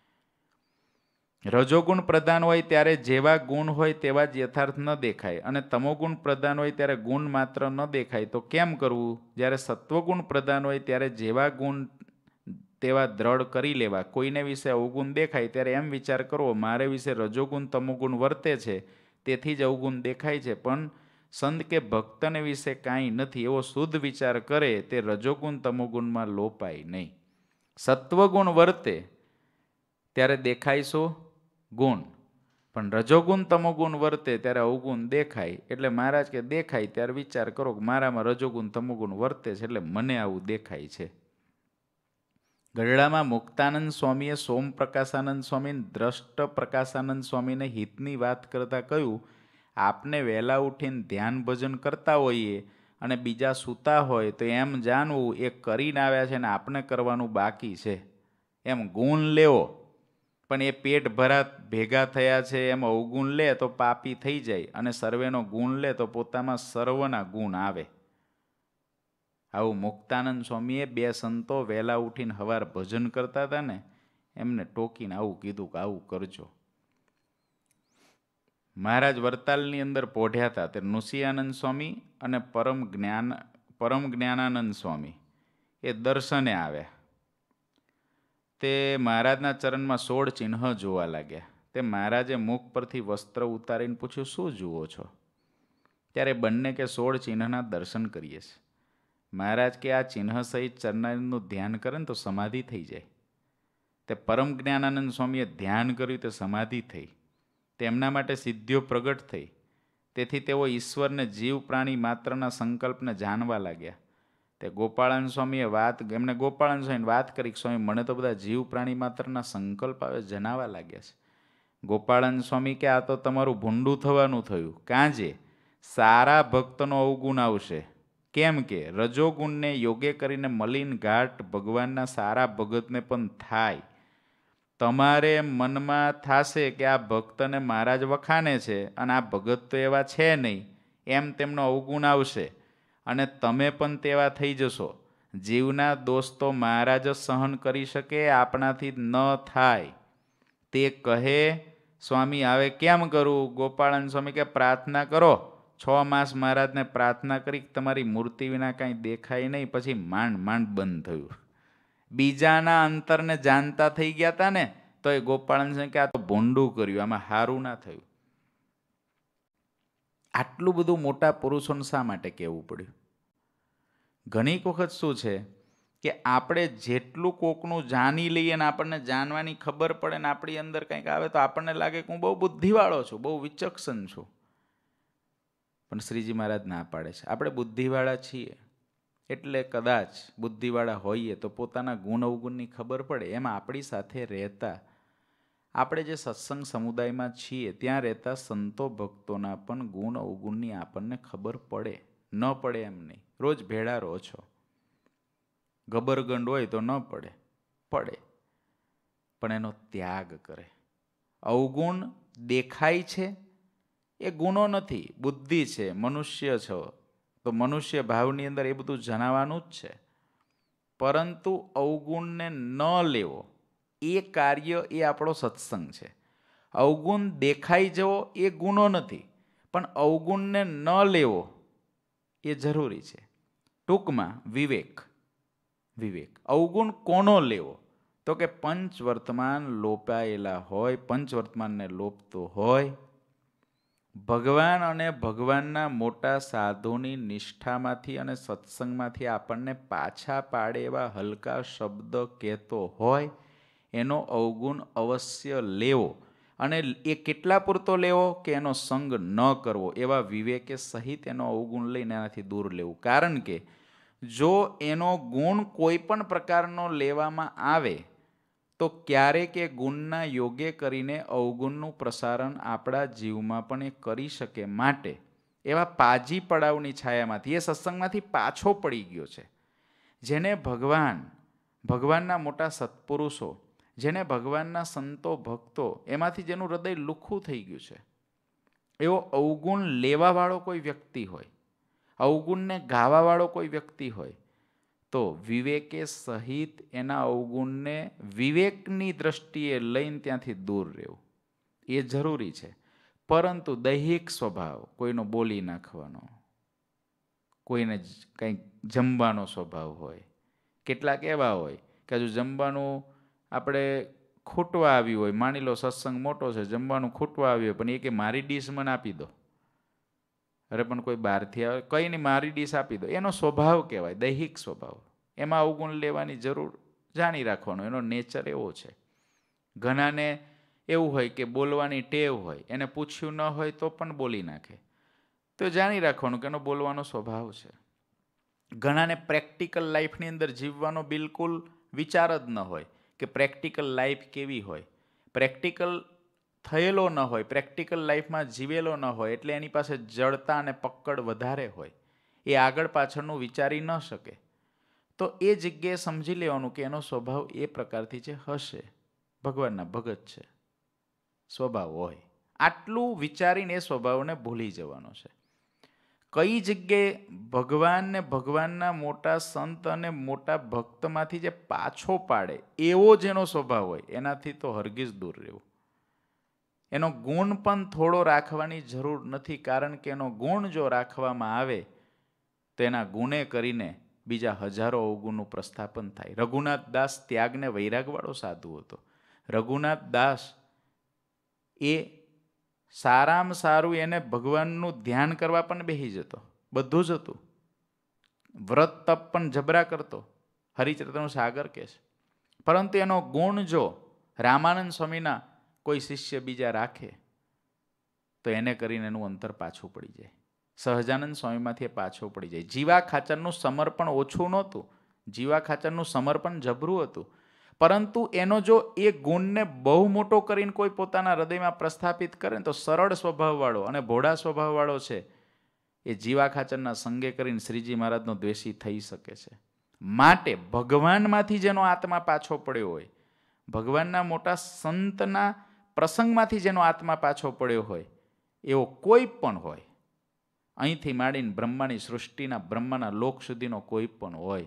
રજોગુણ પ્રધાન હોય ત્યારે જેવા ગુણ હોય તેવા જ યથાર્થ ન દેખાય, અને તમોગુણ પ્રધાન હોય ત્યારે ગુણ માત્ર ન દેખાય. તો કેમ કરવું? જ્યારે સત્વગુણ પ્રધાન હોય ત્યારે જેવા ગુણ તેવા દ્રઢ કરી લેવા. કોઈને વિશે અવગુણ દેખાય ત્યારે એમ વિચાર કરવો, મારે વિશે રજોગુણ તમોગુણ વર્તે છે તેથી જ અવગુણ દેખાય છે, પણ સંત કે ભક્તને વિશે કાંઈ નથી એવો શુદ્ધ વિચાર કરે તે રજોગુણ તમોગુણમાં લોપાય નહીં. સત્વગુણ વર્તે ત્યારે દેખાય શું? ગુણ. પણ રજોગુણ તમોગુણ વર્તે ત્યારે અવગુણ દેખાય. એટલે મહારાજ કે દેખાય ત્યારે વિચાર કરો કે મારામાં રજોગુણ તમોગુણ વર્તે છે એટલે મને આવું દેખાય છે. ગઢડામાં મુક્તાનંદ સ્વામીએ સોમ પ્રકાશાનંદ સ્વામી દ્રષ્ટ પ્રકાશાનંદ સ્વામીને હિતની વાત કરતા કહ્યું, આપને વહેલા ઉઠીને ધ્યાન ભજન કરતા હોઈએ અને બીજા સૂતા હોય તો એમ જાણવું એ કરીને આવ્યા છે ને આપને કરવાનું બાકી છે. એમ ગુણ લેવો, પણ એ પેટ ભરા ભેગા થયા છે એમ અવગુણ લે તો પાપી થઈ જાય, અને સર્વેનો ગુણ લે તો પોતામાં સર્વના ગુણ આવે. આવું મુક્તાનંદ સ્વામીએ બે સંતો વહેલા ઉઠીને હવાર ભજન કરતા હતા ને એમને ટોકીને આવું કીધું કે આવું કરજો. મહારાજ વરતાલની અંદર પોઢ્યા હતા તે નૃસિંહાનંદ સ્વામી અને પરમ જ્ઞાન પરમ જ્ઞાનાનંદ સ્વામી એ દર્શને આવ્યા. તે મહારાજના ચરણમાં સોળ ચિહ્ન જોવા લાગ્યા. તે મહારાજે મુખ પરથી વસ્ત્ર ઉતારીને પૂછ્યું, શું જુઓ છો? ત્યારે બંને કે સોળ ચિહ્નના દર્શન કરીએ છીએ. મહારાજ કે આ ચિહ્ન સહિત ચરણારીનું ધ્યાન કરે ને તો સમાધિ થઈ જાય. તે પરમ જ્ઞાનાનંદ સ્વામીએ ધ્યાન કર્યું તે સમાધિ થઈ. તેમના માટે સિદ્ધિઓ પ્રગટ થઈ. તેથી તેઓ ઈશ્વરને જીવ પ્રાણી માત્રના સંકલ્પને જાણવા લાગ્યા. તે ગોપાળાનંદ સ્વામીએ વાત એમને ગોપાળાનંદ સ્વામીને વાત કરી કે સ્વામી મને તો બધા જીવ પ્રાણી માત્રના સંકલ્પ આવે જણાવવા લાગ્યા છે. ગોપાળાનંદ સ્વામી કે આ તો તમારું ભૂંડું થવાનું થયું. કાંજે સારા ભક્તનો અવગુણ આવશે. કેમ કે રજોગુણને યોગે કરીને મલિન ઘાટ ભગવાનના સારા ભગતને પણ થાય. તમારે મનમાં થશે કે આ ભક્તને મહારાજ વખાણે છે અને આ ભગત તો એવા છે નહીં, એમ તેમનો અવગુણ આવશે અને તમે પણ તેવા થઈ જશો. જીવના દોષ તો મહારાજ જ સહન કરી શકે, આપણાથી ન થાય. તે કહે સ્વામી હવે કેમ કરું? ગોપાળાનંદ સ્વામી કે પ્રાર્થના કરો. છ માસ મહારાજને પ્રાર્થના કરી તમારી મૂર્તિ વિના કાંઈ દેખાય નહીં. પછી માંડ માંડ બંધ થયું. બીજાના અંતરને જાણતા થઈ ગયા હતા ને તો એ ગોપાળાનંદ સ્વામી કે આ તો ભોંડું કર્યું, આમાં સારું ના થયું. આટલું બધું મોટા પુરુષોને શા માટે કહેવું પડ્યું? ઘણીક વખત શું છે કે આપણે જેટલું કોકનું જાણી લઈએ ને આપણને જાણવાની ખબર પડે ને આપણી અંદર કંઈક આવે તો આપણને લાગે કે હું બહુ બુદ્ધિવાળો છું, બહુ વિચક્ષણ છું. પણ શ્રીજી મહારાજ ના પાડે છે. આપણે બુદ્ધિવાળા છીએ એટલે કદાચ બુદ્ધિવાળા હોઈએ તો પોતાના ગુણ અવગુણની ખબર પડે. એમાં આપણી સાથે રહેતા, આપણે જે સત્સંગ સમુદાયમાં છીએ ત્યાં રહેતા સંતો ભક્તોના પણ ગુણ અવગુણની આપણને ખબર પડે. ન પડે એમ નહીં. રોજ ભેળા રહો છો, ગબરગંડ હોય તો ન પડે, પડે, પણ એનો ત્યાગ કરે. અવગુણ દેખાય છે એ ગુનો નથી, બુદ્ધિ છે. મનુષ્ય છો તો મનુષ્ય ભાવની અંદર એ બધું જણાવવાનું જ છે, પરંતુ અવગુણને ન લેવો એ કાર્ય એ આપણો સત્સંગ છે. અવગુણ દેખાઈ જવો એ ગુનો નથી, પણ અવગુણને ન લેવો એ જરૂરી છે. ટૂંકમાં વિવેક. વિવેક અવગુણ કોનો લેવો? તો કે પંચ વર્તમાન લોપાયેલા હોય, પંચ વર્તમાનને લોપતો હોય, ભગવાન અને ભગવાનના મોટા સાધુની નિષ્ઠામાંથી અને સત્સંગમાંથી આપણને પાછા પાડે એવા હલકા શબ્દ કહેતો હોય, એનો અવગુણ અવશ્ય લેવો. અને એ કેટલા પૂરતો લેવો કે એનો સંગ ન કરવો, એવા વિવેકે સહિત એનો અવગુણ લઈને એનાથી દૂર લેવું. કારણ કે જો એનો ગુણ કોઈ પણ પ્રકારનો લેવામાં આવે તો ક્યારેક એ ગુણના યોગે કરીને અવગુણનું પ્રસારણ આપણા જીવમાં પણ એ કરી શકે. માટે એવા પાજી પડાવની છાયામાંથી, એ સત્સંગમાંથી પાછો પડી ગયો છે, જેને ભગવાન, ભગવાનના મોટા સત્પુરુષો, જેને ભગવાનના સંતો ભક્તો, એમાંથી જેનું હૃદય લુખ્ખું થઈ ગયું છે, એવો અવગુણ લેવાવાળો કોઈ વ્યક્તિ હોય, અવગુણને ગાવાવાળો કોઈ વ્યક્તિ હોય, તો વિવેકે સહિત એના અવગુણને વિવેકની દ્રષ્ટિએ લઈને ત્યાંથી દૂર રહેવું એ જરૂરી છે. પરંતુ દૈહિક સ્વભાવ, કોઈનો બોલી નાખવાનો, કોઈને કંઈક જમવાનો સ્વભાવ હોય, કેટલાક એવા હોય કે હજુ જમવાનું આપણે ખૂટવા આવ્યું હોય, માની લો સત્સંગ મોટો છે, જમવાનું ખૂટવા આવ્યું હોય, પણ એ કે મારી ડીશ મને આપી દો. અરે પણ કોઈ બહારથી આવે, કંઈ નહીં મારી ડીશ આપી દો, એનો સ્વભાવ કહેવાય, દૈહિક સ્વભાવ. એમાં અવગુણ લેવાની જરૂર જાણી રાખવાનો, એનો નેચર એવો છે. ઘણાને એવું હોય કે બોલવાની ટેવ હોય, એને પૂછ્યું ન હોય તો પણ બોલી નાખે, તો જાણી રાખવાનું કે એનો બોલવાનો સ્વભાવ છે. ઘણાને પ્રેક્ટિકલ લાઈફની અંદર જીવવાનો બિલકુલ વિચાર જ ન હોય કે પ્રેક્ટિકલ લાઈફ કેવી હોય, પ્રેક્ટિકલ થયેલો ન હોય, પ્રેક્ટિકલ લાઈફમાં જીવેલો ન હોય, એટલે એની પાસે જડતા અને પકડ વધારે હોય, એ આગળ પાછળનું વિચારી ન શકે. તો એ જગ્યાએ સમજી લેવાનું કે એનો સ્વભાવ એ પ્રકારથી જે હશે, ભગવાનના ભગત છે, સ્વભાવ હોય, આટલું વિચારીને એ સ્વભાવને ભૂલી જવાનો છે. કઈ જગ્યાએ ભગવાન ને ભગવાનના મોટા સંત અને મોટા ભક્તમાંથી જે પાછો પાડે એવો જેનો સ્વભાવ હોય, એનાથી તો હરગીજ દૂર રહેવું. એનો ગુણ પણ થોડો રાખવાની જરૂર નથી, કારણ કે એનો ગુણ જો રાખવામાં આવે તો એના ગુણે કરીને બીજા હજારો અવગુણનું પ્રસ્થાપન થાય. રઘુનાથ દાસ ત્યાગને વૈરાગવાળો સાધુ હતો. રઘુનાથ દાસ એ સારામાં સારું એને ભગવાનનું ધ્યાન કરવા પણ બેસી જતો, બધું જ હતું. વ્રત તપ પણ જબરા કરતો, હરિચરિત્રનું સાગર કહે છે. પરંતુ એનો ગુણ જો રામાનંદ સ્વામીના કોઈ શિષ્ય બીજા રાખે તો એને કરીને એનું અંતર પાછું પડી જાય. સહજાનંદ સ્વામીમાંથી એ પાછો પડી જાય. જીવા ખાચરનું સમર્પણ ઓછું નહોતું, જીવા ખાચરનું સમર્પણ જબરું હતું, પરંતુ એનો જો એ ગુણને બહુ મોટો કરીને કોઈ પોતાના હૃદયમાં પ્રસ્થાપિત કરે ને તો સરળ સ્વભાવવાળો અને ભોળા સ્વભાવવાળો છે એ જીવા ખાચરના સંગે કરીને શ્રીજી મહારાજનો દ્વેષી થઈ શકે છે. માટે ભગવાનમાંથી જેનો આત્મા પાછો પડ્યો હોય, ભગવાનના મોટા સંતના પ્રસંગમાંથી જેનો આત્મા પાછો પડ્યો હોય, એવો કોઈ પણ હોય, અહીંથી માંડીને બ્રહ્માની સૃષ્ટિના બ્રહ્માના લોક સુધીનો કોઈ પણ હોય,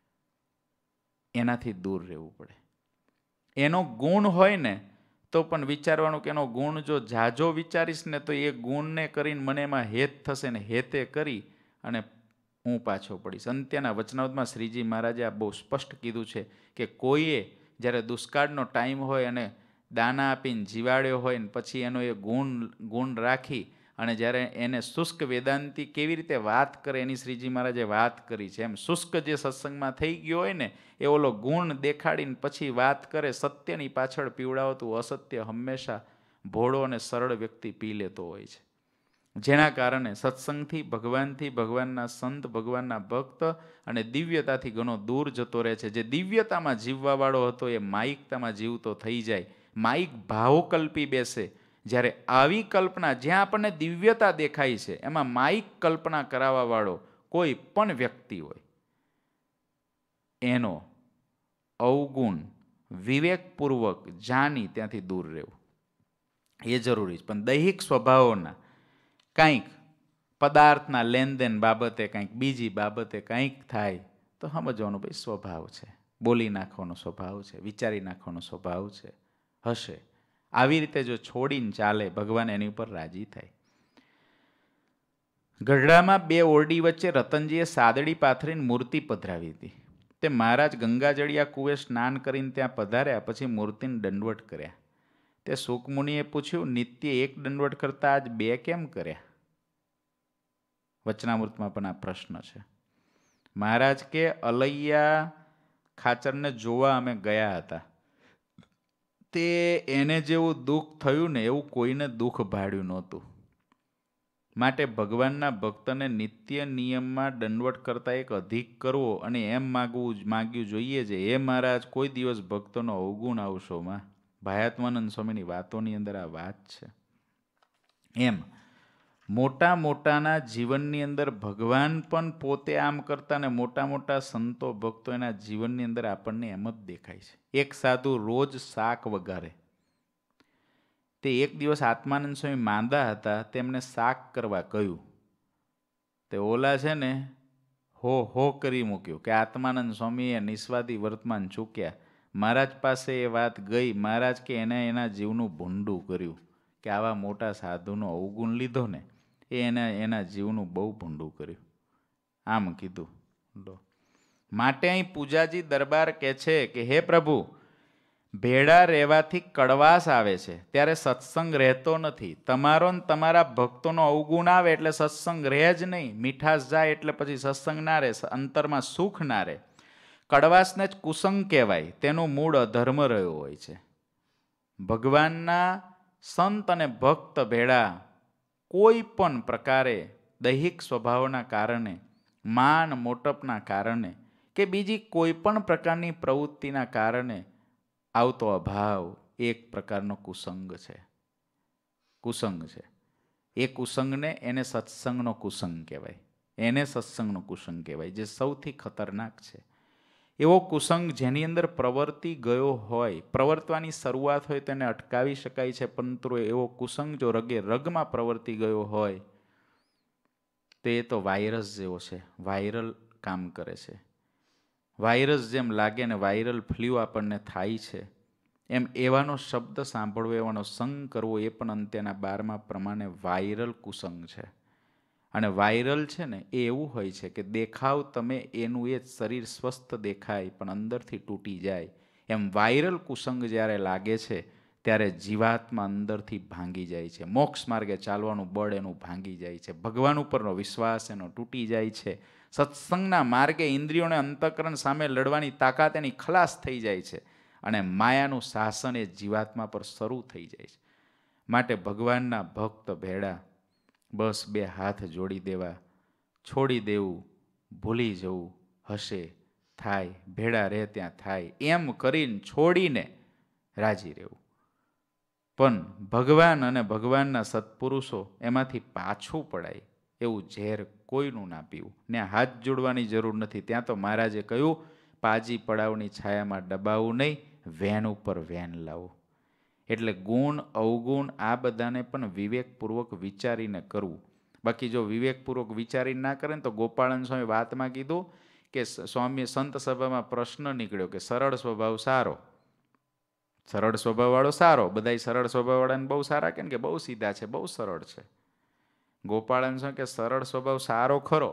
એનાથી દૂર રહેવું પડે. એનો ગુણ હોય ને તો પણ વિચારવાનું કે એનો ગુણ જો જાજો વિચારીશ ને તો એ ગુણને કરીને મને એમાં હેત થશે ને હેતે કરી અને હું પાછો પડીશ. અંત્યના વચનાવતમાં શ્રીજી મહારાજે આ બહુ સ્પષ્ટ કીધું છે કે કોઈએ જ્યારે દુષ્કાળનો ટાઈમ હોય અને દાના આપીને જીવાડ્યો હોય ને પછી એનો એ ગુણ ગુણ રાખી અને જ્યારે એને શુષ્ક વેદાંતિ કેવી રીતે વાત કરે એની શ્રીજી મહારાજે વાત કરી છે. એમ શુષ્ક જે સત્સંગમાં થઈ ગયો હોય ને એ ઓલો ગુણ દેખાડીને પછી વાત કરે. સત્યની પાછળ પીવડાવતું અસત્ય હંમેશા ભોળો અને સરળ વ્યક્તિ પી લેતો હોય છે. જેના કારણે સત્સંગથી, ભગવાનથી, ભગવાનના સંત, ભગવાનના ભક્ત અને દિવ્યતાથી ઘણો દૂર જતો રહે છે. જે દિવ્યતામાં જીવવાવાળો હતો એ માયિકતામાં જીવતો થઈ જાય, માયિક ભાવો કલ્પી બેસે. જ્યારે આવી કલ્પના, જ્યાં આપણને દિવ્યતા દેખાય છે, એમાં માયિક કલ્પના કરાવવાવાળો કોઈ પણ વ્યક્તિ હોય, એનો અવગુણ વિવેકપૂર્વક જાણી ત્યાંથી દૂર રહેવું એ જરૂરી છે. પણ દૈહિક સ્વભાવોના કંઈક પદાર્થના લેનદેન બાબતે, કંઈક બીજી બાબતે કંઈક થાય તો સમજવાનું ભાઈ સ્વભાવ છે, બોલી નાખવાનો સ્વભાવ છે, વિચારી નાખવાનો સ્વભાવ છે, હશે. આવી રીતે જો છોડીને ચાલે, ભગવાન એની ઉપર રાજી થાય. ગઢડામાં બે ઓરડી વચ્ચે રતનજીએ સાદડી પાથરીને મૂર્તિ પધરાવી હતી. તે મહારાજ ગંગાજળિયા કુએ સ્નાન કરીને ત્યાં પધાર્યા પછી મૂર્તિને દંડવટ કર્યા. તે સુકમુનિએ પૂછ્યું, નિત્ય એક દંડવટ કરતા આજ બે કેમ કર્યા? વચનામૃતમાં પણ આ પ્રશ્ન છે. મહારાજ કે અલૈયા ખાચરને જોવા અમે ગયા હતા, તે એને જેવું દુઃખ થયું ને એવું કોઈને દુઃખ ભાડ્યું નહોતું. માટે ભગવાનના ભક્તને નિત્ય નિયમમાં દંડવટ કરતા એક અધિક કરવો અને એમ માગવું માગ્યું જોઈએ છે. એ મહારાજ કોઈ દિવસ ભક્તોનો અવગુણ આવશોમાં. ભાયાત્માનંદ સ્વામીની વાતોની અંદર આ વાત છે. એમ મોટા મોટાના જીવનની અંદર ભગવાન પણ પોતે આમ કરતા ને મોટા મોટા સંતો ભક્તો એના જીવનની અંદર આપણને એમ જ દેખાય છે. એક સાધુ રોજ શાક વઘારે. તે એક દિવસ આત્માનંદ સ્વામી માંદા હતા, તેમને શાક કરવા કહ્યું. તે ઓલા છે ને હો હો કરી મૂક્યું કે આત્માનંદ સ્વામીએ નિસ્વાદી વર્તમાન ચૂક્યા. મહારાજ પાસે એ વાત ગઈ. મહારાજ કે એને એના જીવનું ભૂંડું કર્યું, કે આવા મોટા સાધુનો અવગુણ લીધો ને એ એને એના જીવનું બહુ ભૂંડું કર્યું. આમ કીધું. માટે અહીં પૂજાજી દરબાર કહે છે કે હે પ્રભુ, ભેળા રહેવાથી કડવાશ આવે છે, ત્યારે સત્સંગ રહેતો નથી. તમારો ને તમારા ભક્તોનો અવગુણ આવે એટલે સત્સંગ રહે જ નહીં. મીઠાશ જાય એટલે પછી સત્સંગ ના રહે, અંતરમાં સુખ ના રહે. કડવાશને જ કુસંગ કહેવાય, તેનું મૂળ અધર્મ રહ્યો હોય છે. ભગવાનના સંત અને ભક્ત ભેળા કોઈ પણ પ્રકારે દૈહિક સ્વભાવના કારણે, માન મોટપના કારણે કે બીજી કોઈ પણ પ્રકારની પ્રવૃત્તિના કારણે આવતો અભાવ એક પ્રકારનો કુસંગ છે. કુસંગ છે. એ કુસંગને એને સત્સંગનો કુસંગ કહેવાય. એને સત્સંગનો કુસંગ કહેવાય, જે સૌથી ખતરનાક છે. એવો કુસંગ જેની અંદર પ્રવર્તી ગયો હોય, પ્રવર્તવાની શરૂઆત હોય તેને અટકાવી શકાય છે, પરંતુ એવો કુસંગ જો રગે રગમાં પ્રવર્તી ગયો હોય તો એ તો વાયરસ જેવો છે, વાયરલ કામ કરે છે. વાયરસ જેમ લાગે ને વાયરલ ફ્લ્યુ આપણને થાય છે, એમ એવાનો શબ્દ સાંભળવો, એવાનો સંગ કરવો એ પણ અંત્યના બારમા પ્રમાણે વાયરલ કુસંગ છે. અને વાયરલ છે ને એ એવું હોય છે કે દેખાવ તમે એનું એ શરીર સ્વસ્થ દેખાય પણ અંદરથી તૂટી જાય. એમ વાયરલ કુસંગ જ્યારે લાગે છે ત્યારે જીવાત્મા અંદરથી ભાંગી જાય છે. મોક્ષ માર્ગે ચાલવાનું બળ એનું ભાંગી જાય છે. ભગવાન ઉપરનો વિશ્વાસ એનો તૂટી જાય છે. સત્સંગના માર્ગે ઇન્દ્રિયોને અંતઃકરણ સામે લડવાની તાકાત એની ખલાસ થઈ જાય છે અને માયાનું શાસન એ જીવાત્મા પર શરૂ થઈ જાય છે. માટે ભગવાનના ભક્ત ભેળા બસ બે હાથ જોડી દેવા, છોડી દેવું, ભૂલી જવું, હશે, થાય, ભેળા રહે ત્યાં થાય, એમ કરીને છોડીને રાજી રહેવું. પણ ભગવાન અને ભગવાનના સત્પુરુષો એમાંથી પાછું પડાય એવું ઝેર કોઈનું ના પીવું. ને હાથ જોડવાની જરૂર નથી. ત્યાં તો મહારાજે કહ્યું, પાજી પડાવની છાયામાં દબાવવું નહીં, વેન ઉપર વેન લાવવું. એટલે ગુણ અવગુણ આ બધાને પણ વિવેકપૂર્વક વિચારીને કરવું. બાકી જો વિવેકપૂર્વક વિચારીને ના કરે ને તો ગોપાળન સ્વામી વાતમાં કીધું કે સ્વામી સંત સભામાં પ્રશ્ન નીકળ્યો કે સરળ સ્વભાવ સારો, સરળ સ્વભાવવાળો સારો. બધાય સરળ સ્વભાવવાળાને બહુ સારા કેમ કે બહુ સીધા છે, બહુ સરળ છે. ગોપાળન સ્વામી કે સરળ સ્વભાવ સારો ખરો,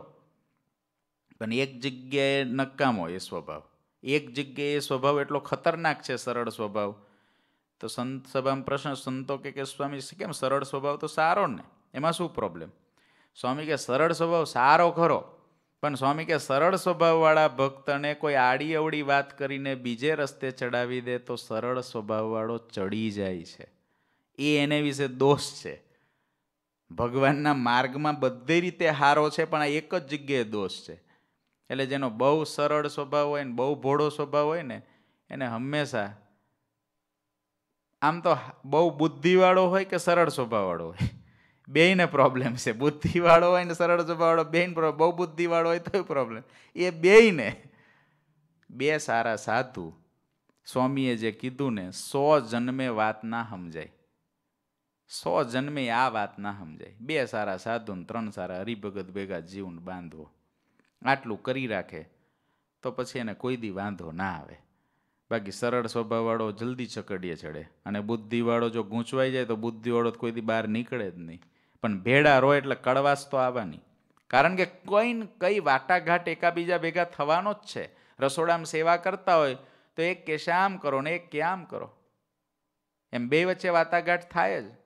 પણ એક જગ્યાએ નકામો એ સ્વભાવ. એક જગ્યાએ એ સ્વભાવ એટલો ખતરનાક છે સરળ સ્વભાવ. તો સંત સભામાં પ્રશ્ન, સંતો કે સ્વામી કેમ સરળ સ્વભાવ તો સારો ને, એમાં શું પ્રોબ્લેમ? સ્વામી કે સરળ સ્વભાવ સારો ખરો, પણ સ્વામી કે સરળ સ્વભાવવાળા ભક્તને કોઈ આડી અવડી વાત કરીને બીજે રસ્તે ચડાવી દે તો સરળ સ્વભાવવાળો ચડી જાય છે. એ એને વિશે દોષ છે. ભગવાનના માર્ગમાં બધી રીતે હારો છે, પણ આ એક જ જગ્યાએ દોષ છે. એટલે જેનો બહુ સરળ સ્વભાવ હોય ને બહુ ભોળો સ્વભાવ હોય ને એને હંમેશા આમ તો બહુ બુદ્ધિવાળો હોય કે સરળ સ્વભાવવાળો હોય બેયને પ્રોબ્લેમ છે. બુદ્ધિવાળો હોય ને સરળ સ્વભાવવાળો બેયને પ્રોબ્લેમ. બહુ બુદ્ધિવાળો હોય તોય પ્રોબ્લેમ. એ બેયને બે સારા સાધુ સ્વામીએ જે કીધું ને, સો જન્મે વાત ના સમજાય. સો જન્મે આ વાત ના સમજાય. બે સારા સાધુ ને ત્રણ સારા હરિભગત ભેગા જીવન બાંધવો, આટલું કરી રાખે તો પછી એને કોઈ દી વાંધો ના આવે. બાકી સરળ સ્વભાવવાળો જલ્દી ચકડીએ ચડે, અને બુદ્ધિવાળો જો ગૂંચવાઈ જાય તો બુદ્ધિવાળો કોઈ દી બહાર નીકળે જ નહીં. પણ ભેડા રો એટલે કડવાશ તો આવવાની, કારણ કે કોઈ ને કઈ વાટાઘાટ એકાબીજા ભેગા થવાનો જ છે. રસોડામાં સેવા કરતા હોય તો એક કે આમ કરો ને એક કે આમ કરો, એમ બે વચ્ચે વાટાઘાટ થાય જ.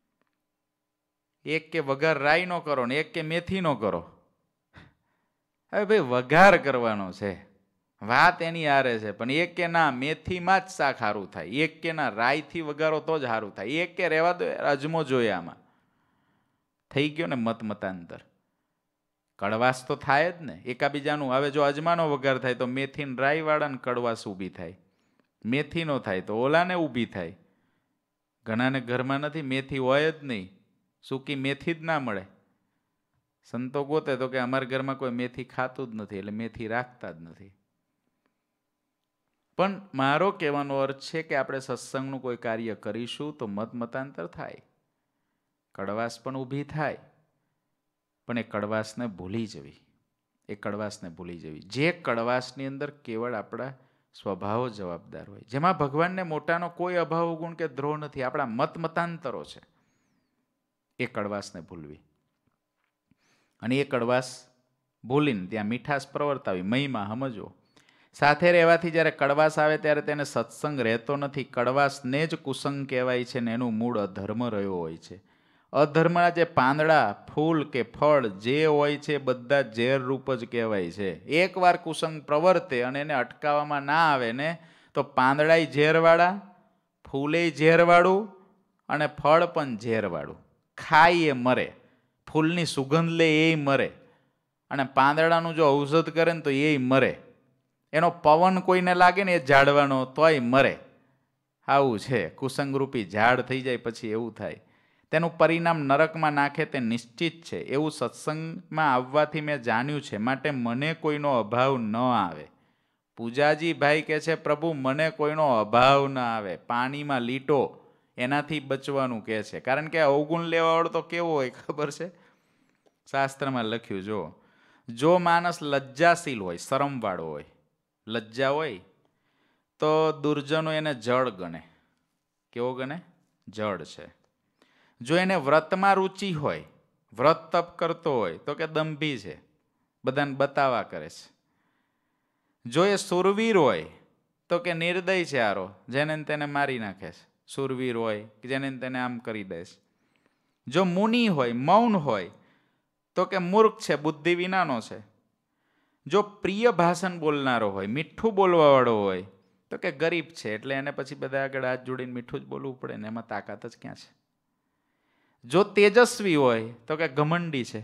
એક કે વઘાર રાઈ નો કરો ને એક કે મેથી નો કરો. હવે ભાઈ વઘાર કરવાનો છે, વાત એની હારે છે, પણ એક કે ના મેથીમાં જ શાક સારું થાય, એક કે ના રાઈથી વઘારો તો જ સારું થાય, એક કે રહેવા દો અજમો જોઈએ. આમાં થઈ ગયો ને મત મતાંતર. કડવાશ તો થાય જ ને એકાબીજાનું. હવે જો અજમાનો વઘાર થાય તો મેથી ને રાઈ વાળાને કડવાશ ઊભી થાય, મેથી નો થાય તો ઓલાને ઊભી થાય. ઘણાને ઘરમાં નથી મેથી હોય જ નહીં, સૂકી મેથી જ ના મળે. સંતો ગોતે તો કે અમારા ઘરમાં કોઈ મેથી ખાતું જ નથી, એટલે મેથી રાખતા જ નથી. પણ મારો કહેવાનો અર્થ છે કે આપણે સત્સંગનું કોઈ કાર્ય કરીશું તો મત મતાંતર થાય, કડવાશ પણ ઊભી થાય, પણ એ કડવાશને ભૂલી જવી, એ કડવાશને ભૂલી જવી. જે કડવાશની અંદર કેવળ આપણા સ્વભાવો જવાબદાર હોય, જેમાં ભગવાનને મોટાનો કોઈ અભાવ ગુણ કે દ્રોહ નથી, આપણા મત મતાંતરો છે, એ કડવાશને ભૂલવી. અને એ કડવાશ ભૂલીને ત્યાં મીઠાશ પ્રવર્તાવી, મહિમા સમજવો. સાથે રહેવાથી જ્યારે કડવાશ આવે ત્યારે તેને સત્સંગ રહેતો નથી. કડવાશને જ કુસંગ કહેવાય છે ને એનું મૂળ અધર્મ રહ્યો હોય છે. અધર્મના જે પાંદડા, ફૂલ કે ફળ જે હોય છે બધા ઝેર રૂપ જ કહેવાય છે. એકવાર કુસંગ પ્રવર્તે અને એને અટકાવવામાં ના આવે ને તો પાંદડાય ઝેરવાળા, ફૂલેય ઝેરવાળું અને ફળ પણ ઝેરવાળું. ખાય એ મરે, ફૂલની સુગંધ લે એ મરે, અને પાંદડાનું જો ઔષધ કરે ને તો એ મરે. એનો પવન કોઈને લાગે ને એ ઝાડવાનો તોય મરે. આવું છે, કુસંગરૂપી ઝાડ થઈ જાય પછી એવું થાય. તેનું પરિણામ નરકમાં નાખે તે નિશ્ચિત છે. એવું સત્સંગમાં આવવાથી મેં જાણ્યું છે, માટે મને કોઈનો અભાવ ન આવે. પૂજાજી ભાઈ કહે છે પ્રભુ મને કોઈનો અભાવ ન આવે, પાણીમાં લીટો એનાથી બચવાનું કહે છે. કારણ કે અવગુણ લેવાવાળો તો કેવો હોય ખબર છે? શાસ્ત્રમાં લખ્યું, જો જો માણસ લજ્જાશીલ હોય, શરમવાળો હોય, લજ્જા હોય તો દુર્જનો એને જળ ગણે. કેવો ગણે? જળ છે. જો એને વ્રતમાં રુચિ હોય, વ્રત તપ કરતો હોય તો કે દંભી છે, બધાને બતાવા કરે છે. જો એ સુરવીર હોય તો કે નિર્દય છે, આરો જેને તેને મારી નાખે છે. સુરવીર હોય કે જેને તેને આમ કરી દે છે. જો મુનિ હોય, મૌન હોય તો કે મૂર્ખ છે, બુદ્ધિ વિનાનો છે. જો પ્રિય ભાષણ બોલનારો હોય, મીઠું બોલવાવાળો હોય તો કે ગરીબ છે, એટલે એને પછી બધા આગળ હાથ જોડીને મીઠું જ બોલવું પડે ને એમાં તાકાત જ ક્યાં છે. જો તેજસ્વી હોય તો કે ઘમંડી છે.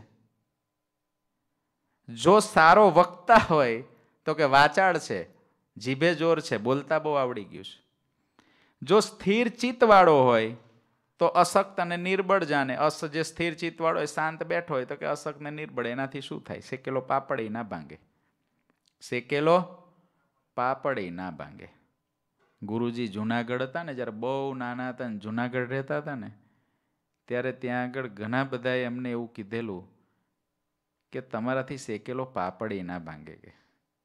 જો સારો વક્તા હોય તો કે વાચાળ છે, જીભે જોર છે, બોલતા બહુ આવડી ગયું છે. જો સ્થિર ચિત્તવાળો હોય તો અશક્ત અને નિર્બળ જાણે. અસ જે સ્થિર ચિત્તવાળો હોય, શાંત બેઠો હોય તો કે અશક્ત ને નિર્બળ. એનાથી શું થાય? શેકેલો પાપડ ના ભાંગે, શેકેલો પાપડ ના ભાંગે. ગુરુજી જુનાગઢ હતા ને, જ્યારે બહુ નાના હતા ને જુનાગઢ રહેતા હતા ને, ત્યારે ત્યાં આગળ ઘણા બધાએ એમને એવું કીધેલું કે તમારાથી શેકેલો પાપડ ના ભાંગે. કે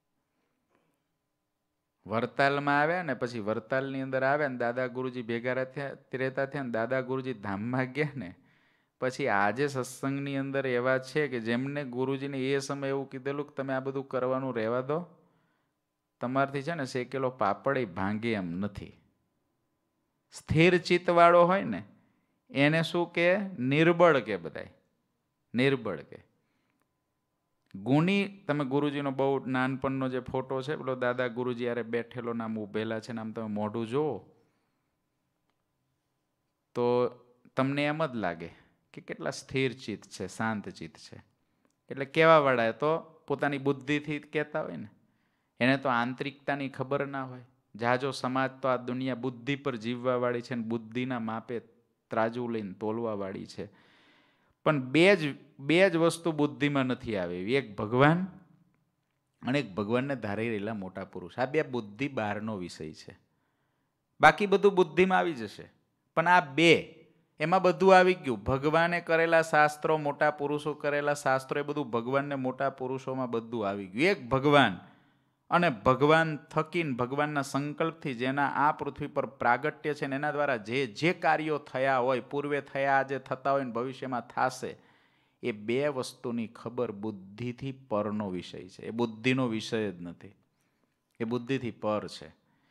વરતાલમાં આવ્યા ને પછી વરતાલની અંદર આવ્યા ને દાદા ગુરુજી ભેગા રહેતા થયા ને દાદા ગુરુજી ધામમાં ગયા ને પછી આજે સત્સંગની અંદર એવા છે કે જેમને ગુરુજીને એ સમય એવું કીધેલું કે તમે આ બધું કરવાનું રહેવા દો, તમારથી છે ને શેકેલો પાપડ ભાંગે એમ નથી. સ્થિર ચિત્તવાળો હોય ને એને શું કે? નિર્બળ કે. બધાય નિર્બળ કે. ગુણી, તમે ગુરુજીનો બહુ નાનપણનો જે ફોટો છે પેલો દાદા ગુરુજી યારે બેઠેલો નામ ઉભેલા છે, નામ તમે મોઢું જુઓ તો તમને એમ જ લાગે કે કેટલા સ્થિર ચિત્ત છે, શાંત ચિત્ત છે. એટલે કહેવાવાળા તો પોતાની બુદ્ધિથી કહેતા હોય ને, એને તો આંતરિકતાની ખબર ના હોય. જાજો સમાજ તો આ દુનિયા બુદ્ધિ પર જીવવાવાળી છે ને બુદ્ધિના માપે ત્રાજુ લઈને તોલવાવાળી છે. પણ બે જ બે જ વસ્તુ બુદ્ધિમાં નથી આવી, એક ભગવાન અને એક ભગવાનને ધારી રહેલા મોટા પુરુષ. આ બે બુદ્ધિ બહારનો વિષય છે. બાકી બધું બુદ્ધિમાં આવી જશે, પણ આ બે એમાં બધું આવી ગયું. ભગવાને કરેલા શાસ્ત્રો, મોટા પુરુષો કરેલા શાસ્ત્રો, એ બધું ભગવાનને મોટા પુરુષોમાં બધું આવી ગયું. એક ભગવાન અને ભગવાન થકીને ભગવાનના સંકલ્પથી જેના આ પૃથ્વી પર પ્રાગટ્ય છે ને એના દ્વારા જે જે કાર્યો થયા હોય, પૂર્વે થયા, આજે થતા હોય ને ભવિષ્યમાં થશે, એ બે વસ્તુની ખબર બુદ્ધિથી પરનો વિષય છે. એ બુદ્ધિનો વિષય જ નથી, એ બુદ્ધિથી પર છે.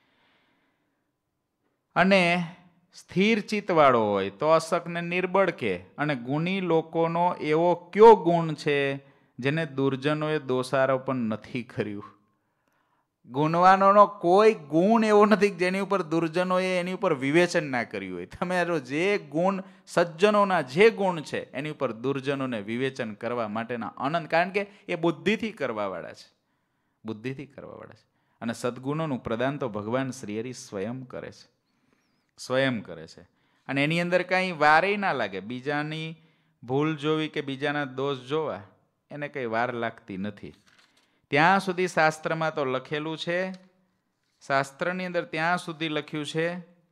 અને સ્થિર ચિત્તવાળો હોય તો અશકને નિર્બળ કે, અને ગુણી લોકોનો એવો કયો ગુણ છે જેને દુર્જનોએ દોષારોપણ નથી કર્યું? ગુણવાનોનો કોઈ ગુણ એવો નથી જેની ઉપર દુર્જનોએ એની ઉપર વિવેચન ના કર્યું હોય. તમે જે ગુણ સજ્જનોના જે ગુણ છે એની ઉપર દુર્જનોને વિવેચન કરવા માટેના અનંત, કારણ કે એ બુદ્ધિથી કરવાવાળા છે, બુદ્ધિથી કરવાવાળા છે. અને સદગુણોનું પ્રદાન તો ભગવાન શ્રી હરિ સ્વયં કરે છે, સ્વયં કરે છે. અને એની અંદર કાંઈ વારે ના લાગે. બીજાની ભૂલ જોવી કે બીજાના દોષ જોવા એને કંઈ વાર લાગતી નથી. ત્યાં સુધી શાસ્ત્રમાં તો લખેલું છે, શાસ્ત્રની અંદર ત્યાં સુધી લખ્યું છે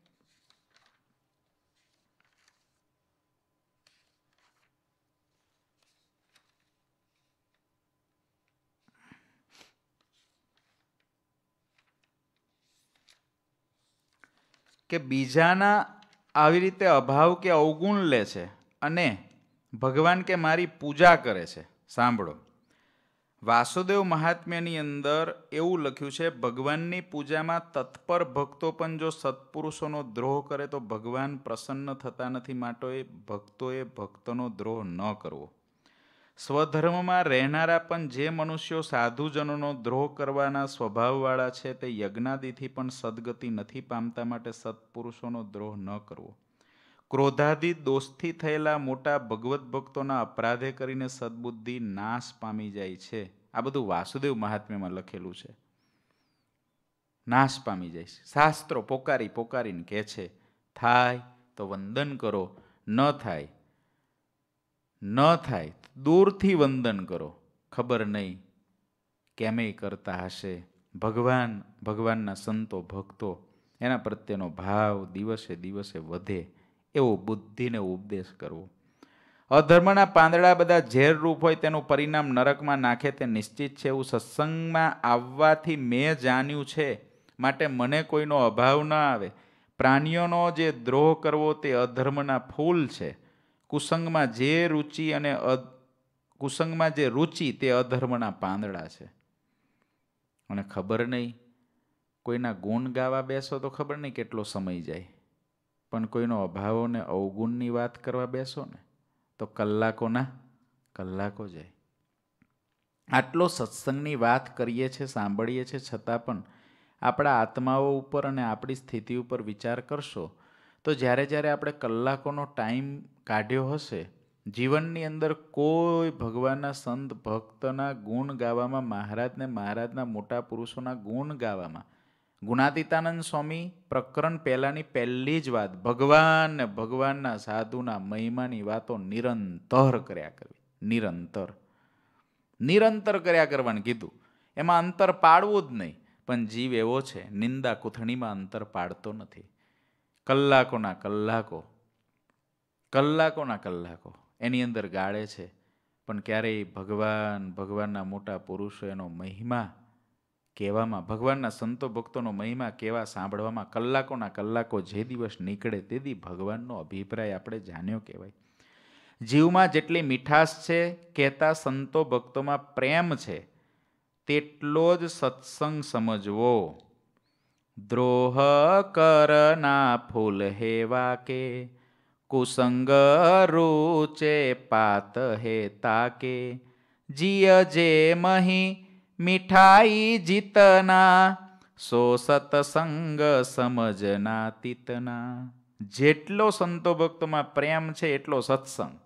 કે બીજાના આવી રીતે અભાવ કે અવગુણ લે છે અને ભગવાન કે મારી પૂજા કરે છે. સાંભળો, વાસુદેવ મહાત્મ્યની અંદર એવું લખ્યું છે, ભગવાનની પૂજામાં તત્પર ભક્તો પણ જો સત્પુરુષોનો દ્રોહ કરે તો ભગવાન પ્રસન્ન થતા નથી. માટે ભક્તોએ ભક્તનો દ્રોહ ન કરવો. સ્વધર્મમાં રહેનારા પણ જે મનુષ્યો સાધુજનોનો દ્રોહ કરવાના સ્વભાવવાળા છે તે યજ્ઞાદિથી પણ સદગતિ નથી પામતા. માટે સત્પુરુષોનો દ્રોહ ન કરવો. ક્રોધાદિ દોષથી થયેલા મોટા ભગવત ભક્તોના અપરાધે કરીને સદબુદ્ધિ નાશ પામી જાય છે. આ બધું વાસુદેવ મહાત્મ્યમાં લખેલું છે. નાશ પામી જાય છે. શાસ્ત્રો પોકારી પોકારીને કહે છે, થાય તો વંદન કરો, ન થાય ન થાય દૂરથી વંદન કરો. ખબર નહીં કેમેય કરતા હશે. ભગવાન, ભગવાનના સંતો ભક્તો, એના પ્રત્યેનો ભાવ દિવસે દિવસે વધે એવો બુદ્ધિને ઉપદેશ કરવો. અધર્મના પાંદડા બધા ઝેર રૂપ હોય તેનું પરિણામ નરકમાં નાખે તે નિશ્ચિત છે. એવું સત્સંગમાં આવવાથી મેં જાણ્યું છે, માટે મને કોઈનો અભાવ ન આવે. પ્રાણીઓનો જે દ્રોહ કરવો તે અધર્મના ફૂલ છે. કુસંગમાં જે રુચિ અને કુસંગમાં જે રુચિ તે અધર્મના પાંદડા છે. અને ખબર નહીં, કોઈના ગુણ ગાવા બેસો તો ખબર નહીં કેટલો સમય જાય, પણ કોઈનો અભાવો ને અવગુણની વાત કરવા બેસો ને તો કલાકોના કલાકો જાય. આટલો સત્સંગની વાત કરીએ છીએ, સાંભળીએ છીએ, છતાં પણ આપણા આત્માઓ ઉપર અને આપણી સ્થિતિ ઉપર વિચાર કરશો તો જ્યારે જ્યારે આપણે કલાકોનો ટાઈમ કાઢ્યો હશે, જીવનની અંદર કોઈ ભગવાનના સંત ભક્તના ગુણ ગાવામાં, મહારાજને મહારાજના મોટા પુરુષોના ગુણ ગાવામાં, ગુણાતીતાનંદ સ્વામી પ્રકરણ પહેલાની પહેલી જ વાત, ભગવાન ને ભગવાનના સાધુના મહિમાની વાતો નિરંતર કર્યા કરવી. નિરંતર નિરંતર કર્યા કરવાનું કીધું. એમાં અંતર પાડવું જ નહીં. પણ જીવ એવો છે, નિંદા કૂથણીમાં અંતર પાડતો નથી. કલાકોના કલાકો કલાકોના કલાકો એની અંદર ગાળે છે, પણ ક્યારેય ભગવાન, ભગવાનના મોટા પુરુષો, એનો મહિમા કહેવામાં, ભગવાનના સંતો ભક્તોનો મહિમા કેવા સાંભળવામાં કલાકોના કલાકો જે દિવસ નીકળે તે દી ભગવાનનો અભિપ્રાય આપણે જાણ્યો કહેવાય. જીવમાં જેટલી મીઠાશ છે, કહેતા સંતો ભક્તોમાં પ્રેમ છે, તેટલો જ સત્સંગ સમજવો. દ્રોહ કરના ફૂલ હેવા કે, કુસંગ રૂચે પાત હે તાકે, જીય જે મહી મીઠાઈ જીતના, સો સતસંગ સમજના તીતના. જેટલો સંતો ભક્તોમાં પ્રેમ છે એટલો સત્સંગ,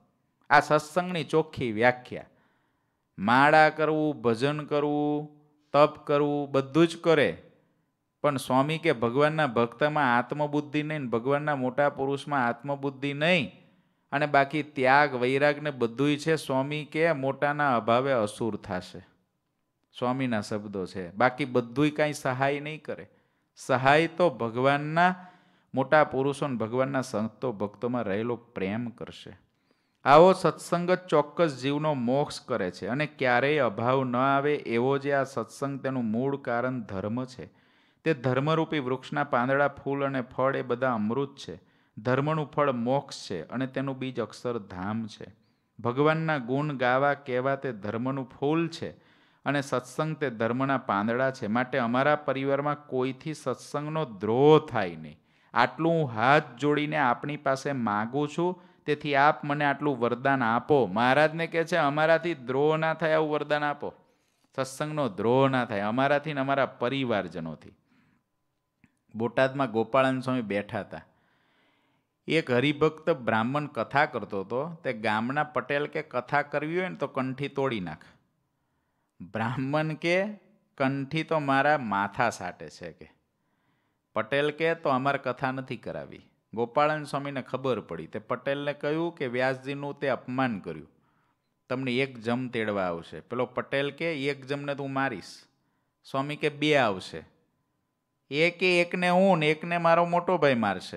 આ સત્સંગની ચોખ્ખી વ્યાખ્યા. માળા કરવું, ભજન કરવું, તપ કરવું બધું જ કરે, પણ સ્વામી કે ભગવાનના ભક્તમાં આત્મબુદ્ધિ નહીં, ભગવાનના મોટા પુરુષમાં આત્મબુદ્ધિ નહીં, અને બાકી ત્યાગ વૈરાગ ને બધુંય છે, સ્વામી કે મોટાના અભાવે અસુર થશે. સ્વામીના શબ્દો છે. બાકી બધુંય કાંઈ સહાય નહીં કરે. સહાય તો ભગવાનના મોટા પુરુષો ને ભગવાનના સંતો ભક્તોમાં રહેલો પ્રેમ કરશે. આવો સત્સંગ જ ચોક્કસ જીવનો મોક્ષ કરે છે, અને ક્યારેય અભાવ ન આવે એવો જે આ સત્સંગ તેનું મૂળ કારણ ધર્મ છે. તે ધર્મરૂપી વૃક્ષના પાંદડા, ફૂલ અને ફળ એ બધા અમૃત છે. ધર્મનું ફળ મોક્ષ છે, અને તેનું બીજ અક્ષરધામ છે. ભગવાનના ગુણ ગાવા કહેવા તે ધર્મનું ફૂલ છે, અને સત્સંગ તે ધર્મના પાંદડા છે. માટે અમારા પરિવારમાં કોઈથી સત્સંગનો દ્રોહ થાય નહીં. આટલું હું હાથ જોડીને આપણી પાસે માગું છું, તેથી આપ મને આટલું વરદાન આપો. મહારાજને કહે છે અમારાથી દ્રોહ ના થાય આવું વરદાન આપો. સત્સંગનો દ્રોહ ના થાય અમારાથી ને અમારા પરિવારજનોથી. બોટાદમાં ગોપાળાનંદ સ્વામી બેઠા હતા. એક હરિભક્ત બ્રાહ્મણ કથા કરતો હતો. તે ગામના પટેલ કે કથા કરવી હોય ને તો કંઠી તોડી નાખ. બ્રાહ્મણ કે કંઠી તો મારા માથા સાટે છે કે. પટેલ કે તો અમારે કથા નથી કરાવી. ગોપાળાનંદ સ્વામીને ખબર પડી. તે પટેલને કહ્યું કે વ્યાસજીનું તે અપમાન કર્યું, તમને એક જમ તેડવા આવશે. પેલો પટેલ કે એક જમને તું મારીશ. સ્વામી કે બે આવશે. એ કે એકને હું ને એકને મારો મોટો ભાઈ મારશે.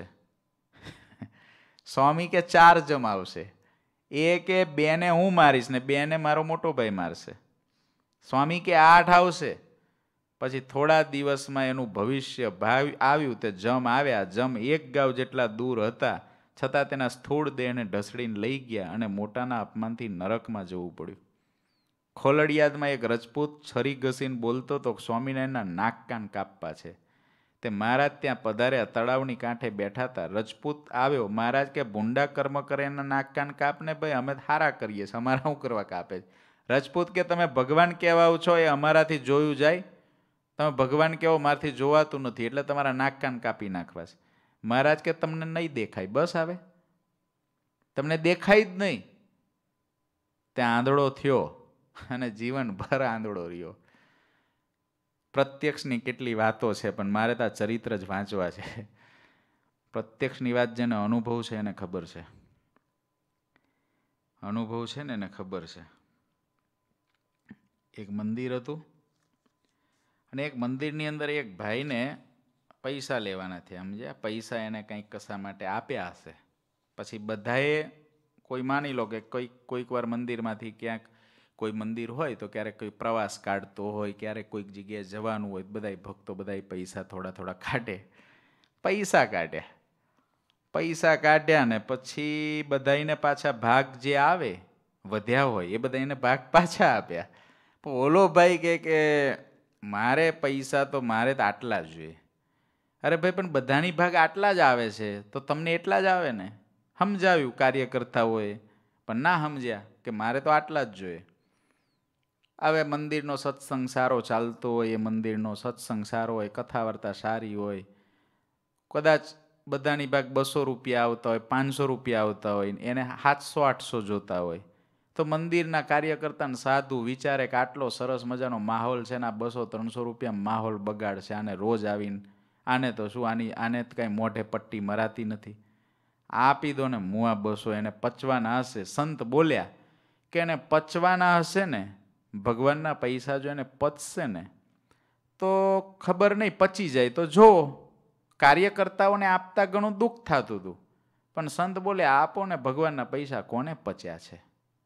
સ્વામી કે ચાર જમ આવશે. એ કે બેને હું મારીશ ને બેને મારો મોટો ભાઈ મારશે. સ્વામી કે આઠ આવશે. પછી થોડા દિવસમાં એનું ભવિષ્ય ભાવ આવ્યું. તે જમ આવ્યા. જમ એક ગાવ જેટલા દૂર હતા, છતાં તેના સ્થૂળ દેહને ઢસડીને લઈ ગયા, અને મોટાના અપમાનથી નરકમાં જવું પડ્યું. ખોલડિયાદમાં એક રજપૂત છરી ઘસીને બોલતો તો સ્વામિનારાયણના નાક કાન કાપવા છે. તે મહારાજ ત્યાં પધાર્યા, તળાવની કાંઠે બેઠા હતા. રજપૂત આવ્યો. મહારાજ કે ભૂંડા કર્મ કરે એના નાક કાન કાપને ભાઈ, અમે સારા કરીએ છીએ, અમારા શું કરવા કાપે છે? રજપૂત કે તમે ભગવાન કહેવાઓ છો એ અમારાથી જોયું જાય? તમે ભગવાન કહેવો મારાથી જોવાતું નથી, એટલે તમારા નાક કાન કાપી નાખવા છે. મહારાજ કે તમને નહીં દેખાય, બસ આવે તમને દેખાય જ નહીં. ત્યાં આંધળો થયો અને જીવનભર આંધળો રહ્યો. પ્રત્યક્ષની કેટલી વાતો છે, પણ મારે તો ચરિત્ર જ વાંચવા છે. પ્રત્યક્ષની વાત જેને અનુભવ છે એને ખબર છે. અનુભવ છે ને એને ખબર છે. એક મંદિર હતું, અને એક મંદિરની અંદર એક ભાઈને પૈસા લેવાના થયા. સમજ્યા? પૈસા એને કંઈક કશા માટે આપ્યા હશે. પછી બધાએ કોઈ માની લો કે કોઈક કોઈક વાર મંદિરમાંથી ક્યાંક કોઈ મંદિર હોય તો ક્યારેક કોઈ પ્રવાસ કાઢતો હોય, ક્યારેક કોઈક જગ્યાએ જવાનું હોય, બધાય ભક્તો બધાય પૈસા થોડા થોડા કાઢે. પૈસા કાઢ્યા પૈસા કાઢ્યા ને પછી બધાઈને પાછા ભાગ જે આવે વધ્યા હોય એ બધાઈને ભાગ પાછા આપ્યા. પણ ઓલો ભાઈ કહે કે મારે પૈસા તો મારે તો આટલા જ જોઈએ. અરે ભાઈ પણ બધાની ભાગ આટલા જ આવે છે તો તમને એટલા જ આવે ને. સમજાવ્યું કાર્ય કરતા હોય, પણ ના સમજ્યા કે મારે તો આટલા જ જોઈએ. હવે મંદિરનો સત્સંગ સારો ચાલતો હોય, એ મંદિરનો સત્સંગ સારો હોય, કથા વાર્તા સારી હોય, કદાચ બધાની ભાગ બસો રૂપિયા આવતા હોય, પાંચસો રૂપિયા આવતા હોય, એને સાતસો આઠસો જોતા હોય, તો મંદિરના કાર્યકર્તાને સાધુ વિચારે કે આટલો સરસ મજાનો માહોલ છે ને આ બસો ત્રણસો રૂપિયા માહોલ બગાડશે, આને રોજ આવીને આને તો શું આની આને તો કાંઈ મોઢે પટ્ટી મરાતી નથી, આપી દો ને મુઆ બસો, એને પચવાના હશે. સંત બોલ્યા કે એને પચવાના હશે ને, ભગવાનના પૈસા જો એને પચશે ને તો ખબર નહીં, પચી જાય તો જો. કાર્યકર્તાઓને આપતા ઘણું દુઃખ થતું હતું, પણ સંત બોલે આપો ને ભગવાનના પૈસા કોને પચ્યા છે.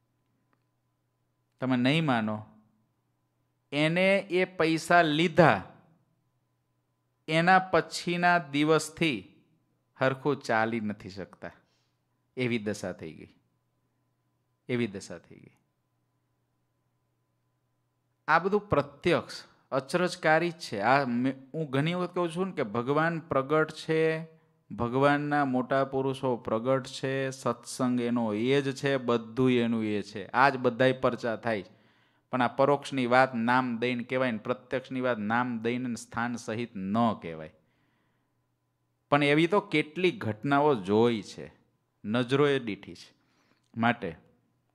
તમે નહીં માનો, એને એ પૈસા લીધા એના પછીના દિવસથી હરખું ચાલી નથી શકતા, એવી દશા થઈ ગઈ, એવી દશા થઈ ગઈ. આ બધું પ્રત્યક્ષ અચરજકારી જ છે. આ હું ઘણી વખત કહું છું ને કે ભગવાન પ્રગટ છે, ભગવાનના મોટા પુરુષો પ્રગટ છે, સત્સંગ એનો એ જ છે, બધું એનું એ છે. આ જ બધાય પરચા થાય. પણ આ પરોક્ષની વાત નામ દઈને કહેવાય ને પ્રત્યક્ષની વાત નામ દઈને સ્થાન સહિત ન કહેવાય. પણ એવી તો કેટલી ઘટનાઓ જોઈ છે, નજરોએ દીઠી છે. માટે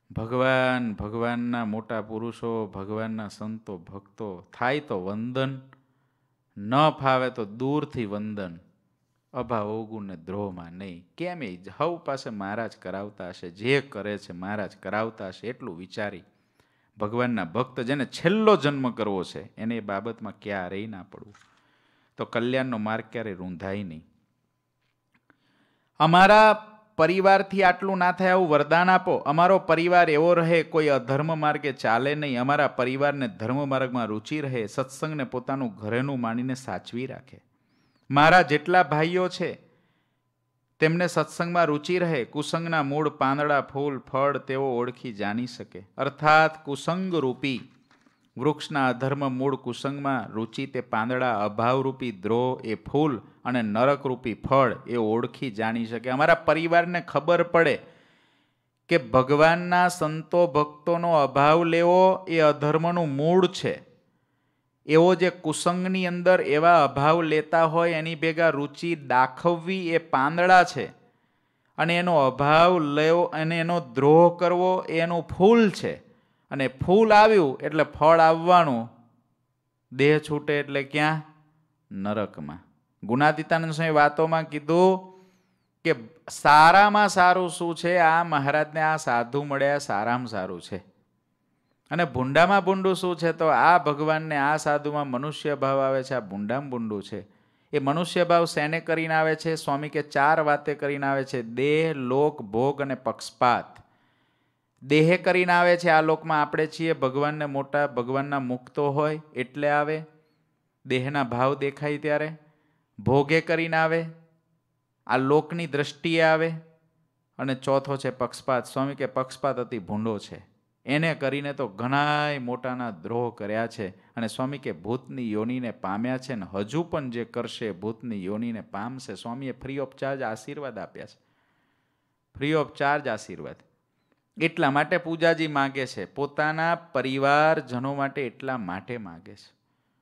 ભગવાન, ભગવાનના મોટા પુરુષો, ભગવાનના સંતો ભક્તો થાય તો વંદન, ન ફાવે તો દૂરથી વંદન, અભાવ અવગુણને દ્રોહમાં નહીં. કેમ એ હવ પાસે મહારાજ કરાવતા હશે, જે કરે છે મહારાજ કરાવતા હશે એટલું વિચારી ભગવાનના ભક્ત જેને છેલ્લો જન્મ કરવો છે એને એ બાબતમાં ક્યારેય ના પડવું, તો કલ્યાણનો માર્ગ ક્યારેય રૂંધાય નહીં. અમારા પરિવારથી આટલું ના થાય આવું વરદાન આપો. અમારો પરિવાર એવો રહે, કોઈ અધર્મ માર્ગે ચાલે નહીં. અમારા પરિવારને ધર્મ માર્ગમાં રુચિ રહે, સત્સંગને પોતાનું ઘરેનું માનીને સાચવી રાખે. મારા જેટલા ભાઈઓ છે તેમને સત્સંગમાં રુચિ રહે, કુસંગના મૂળ પાંદડા ફૂલ ફળ તેઓ ઓળખી જાણી શકે. અર્થાત કુસંગ રૂપી વૃક્ષના અધર્મ મૂળ કુસંગમાં રુચિ તે પાંદડા, અભાવરૂપી દ્રોહ એ ફૂલ અને નરકરૂપી ફળ એ ઓળખી જાણી શકે. અમારા પરિવારને ખબર પડે કે ભગવાનના સંતો ભક્તોનો અભાવ લેવો એ અધર્મનું મૂળ છે. એવો જે કુસંગની અંદર એવા અભાવ લેતા હોય એની ભેગા રુચિ દાખવવી એ પાંદડા છે, અને એનો અભાવ લેવો અને એનો દ્રોહ કરવો એ એનું ફૂલ છે. અને ફૂલ આવ્યું એટલે ફળ આવવાનું, દેહ છૂટે એટલે ક્યાં? નરકમાં. ગુણાતીતાનંદ સ્વામી વાતોમાં કીધું કે સારામાં સારું શું છે? આ મહારાજને આ સાધુ મળ્યા સારામાં સારું છે. અને ભૂંડામાં ભૂંડું શું છે? તો આ ભગવાનને આ સાધુમાં મનુષ્ય ભાવ આવે છે, આ ભૂંડામાં ભૂંડું છે. એ મનુષ્ય ભાવ શેને કરીને આવે છે? સ્વામી કે ચાર વાતે કરીને આવે છે: દેહ, લોક, ભોગ અને પક્ષપાત. દેહે કરીને આવે છે, આ લોકમાં આપણે છીએ ભગવાનને મોટા, ભગવાનના મુક્તો હોય એટલે આવે, દેહના ભાવ દેખાય ત્યારે. ભોગે કરીને આવે, આ લોકની દ્રષ્ટિએ આવે. અને ચોથો છે પક્ષપાત. સ્વામી કે પક્ષપાત અતિ ભૂંડો છે, એને કરીને તો ઘણાય મોટાના દ્રોહ કર્યા છે. અને સ્વામી કે ભૂતની યોનીને પામ્યા છે ને હજુ પણ જે કરશે ભૂતની યોનીને પામશે. સ્વામીએ ફ્રી ઓફ ચાર્જ આશીર્વાદ આપ્યા છે, ફ્રી ઓફ ચાર્જ આશીર્વાદ. એટલા માટે પૂજાજી માગે છે, પોતાના પરિવારજનો માટે એટલા માટે માગે છે.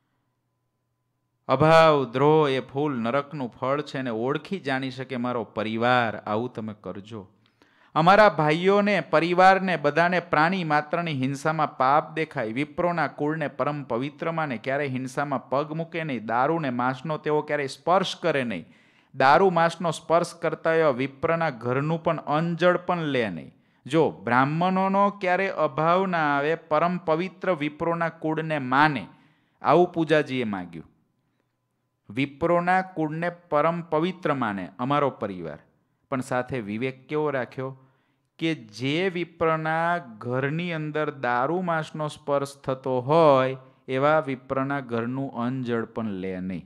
અભાવ દ્રોહ એ ફૂલ નરકનું ફળ છે, અને ઓળખી જાણી શકે મારો પરિવાર. આવું તમે કરજો. અમારા ભાઈઓને, પરિવારને, બધાને પ્રાણી માત્રની હિંસામાં પાપ દેખાય. વિપ્રોના કુળને પરમ પવિત્ર માને, ક્યારેય હિંસામાં પગ મૂકે નહીં. દારૂ ને માંસનો તેઓ ક્યારેય સ્પર્શ કરે નહીં. દારૂ માંસનો સ્પર્શ કરતા એવા વિપ્રના ઘરનું પણ અંજળ પણ લે નહીં. જો બ્રાહ્મણોનો ક્યારે અભાવ ના આવે, પરમ પવિત્ર વિપ્રોના કુળને માને. આવું પૂજાજીએ માગ્યું. વિપ્રોના કુળને પરમ પવિત્ર માને અમારો પરિવાર, પણ સાથે વિવેક કેવો રાખ્યો કે જે વિપ્રના ઘરની અંદર દારૂ માંસનો સ્પર્શ થતો હોય એવા વિપ્રના ઘરનું અંજળ પણ લે નહીં.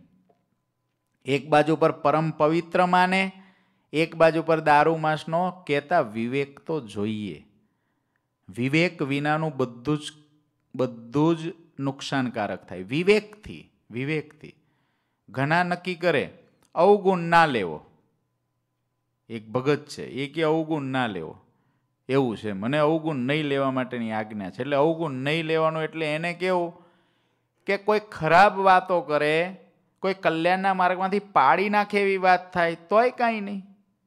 એક બાજુ પર પરમ પવિત્ર માને, એક બાજુ પર દારૂ માંસનો કહેતા વિવેક તો જોઈએ. વિવેક વિનાનું બધું જ બધું જ નુકસાનકારક થાય. વિવેકથી વિવેકથી ઘણા નક્કી કરે અવગુણ ના લેવો. એક ભગત છે, એ કે અવગુણ ના લેવો. એવું છે, મને અવગુણ નહીં લેવા માટેની આજ્ઞા છે. એટલે અવગુણ નહીં લેવાનું એટલે એને કેવું કે કોઈ ખરાબ વાતો કરે, કોઈ કલ્યાણના માર્ગમાંથી પાડી નાખે એવી વાત થાય તોય કાંઈ નહીં.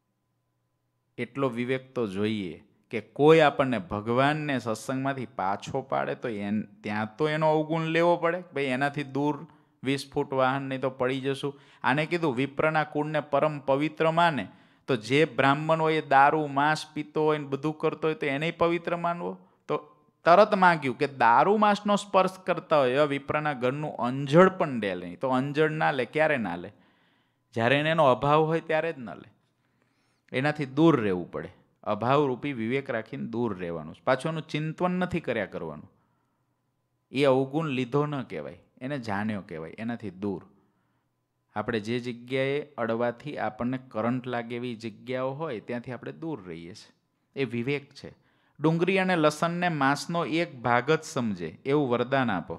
એટલો વિવેક તો જોઈએ કે કોઈ આપણને ભગવાનને સત્સંગમાંથી પાછો પાડે તો એન ત્યાં તો એનો અવગુણ લેવો પડે. ભાઈ એનાથી દૂર વીસ ફૂટ વાહન નહીં તો પડી જશું. આને કીધું વિપ્રના કુળને પરમ પવિત્ર માને, તો જે બ્રાહ્મણ હોય એ દારૂ માંસ પીતો હોય ને બધું કરતો હોય તો એને પવિત્ર માનવો. તો તરત માગ્યું કે દારૂ માંસનો સ્પર્શ કરતા હોય એવા વિપ્રના ઘરનું અંજળ પણ લે નહીં. તો અંજળ ના લે, ક્યારે ના લે? જ્યારે એનો અભાવ હોય ત્યારે જ ના લે. એનાથી દૂર રહેવું પડે. અભાવરૂપી વિવેક રાખીને દૂર રહેવાનું. પાછું એનું ચિંતન નથી કર્યા કરવાનું. એ અવગુણ લીધો ન કહેવાય, એને જાણ્યો કહેવાય. એનાથી દૂર. આપણે જે જગ્યાએ અડવાથી આપણને કરંટ લાગે એવી જગ્યાઓ હોય ત્યાંથી આપણે દૂર રહીએ છીએ. એ વિવેક છે. ડુંગળી અને લસણને માંસનો એક ભાગ જ સમજે એવું વરદાન આપો.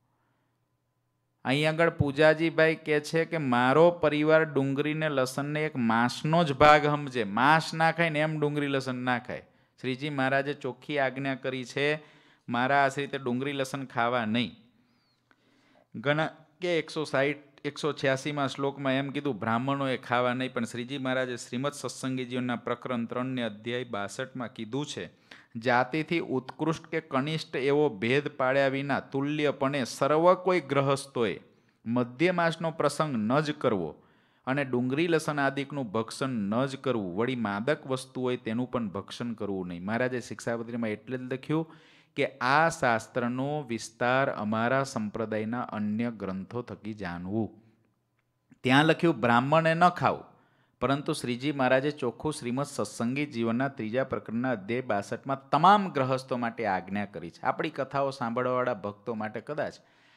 અહીં આગળ પૂજાજીભાઈ કહે છે કે મારો પરિવાર ડુંગળીને લસણને એક માંસનો જ ભાગ સમજે. માંસ ના ખાય ને એમ ડુંગળી લસણ ના ખાય. શ્રીજી મહારાજે ચોખ્ખી આજ્ઞા કરી છે મારા આ રીતે ડુંગળી લસણ ખાવા નહીં. ઘણા કે એકસો સાહીઠ એકસો છ્યાસીમાં શ્લોકમાં એમ કીધું બ્રાહ્મણોએ ખાવા નહીં, પણ શ્રીજી મહારાજે શ્રીમદ સત્સંગીજીઓના પ્રકરણ ત્રણને અધ્યાય બાસઠમાં કીધું છે જાતિથી ઉત્કૃષ્ટ કે કનિષ્ઠ એવો ભેદ પાડ્યા વિના તુલ્યપણે સર્વ કોઈ ગ્રહસ્થોએ મધ્યમાસનો પ્રસંગ ન જ કરવો અને ડુંગળી લસણ આદિકનું ભક્ષણ ન જ કરવું, વળી માદક વસ્તુ હોય તેનું પણ ભક્ષણ કરવું નહીં. મહારાજે શિક્ષાપત્રીમાં એટલે જ લખ્યું કે આ શાસ્ત્રનો વિસ્તાર અમારા સંપ્રદાયના અન્ય ગ્રંથો થકી જાણવું. ત્યાં લખ્યું બ્રાહ્મણે ન ખાવું, પરંતુ શ્રીજી મહારાજે ચોખ્ખું શ્રીમદ સત્સંગી જીવનના ત્રીજા પ્રકરણના અધ્યાય બાસઠમાં તમામ ગ્રહસ્થો માટે આજ્ઞા કરી છે. આપણી કથાઓ સાંભળવાવાળા ભક્તો માટે કદાચ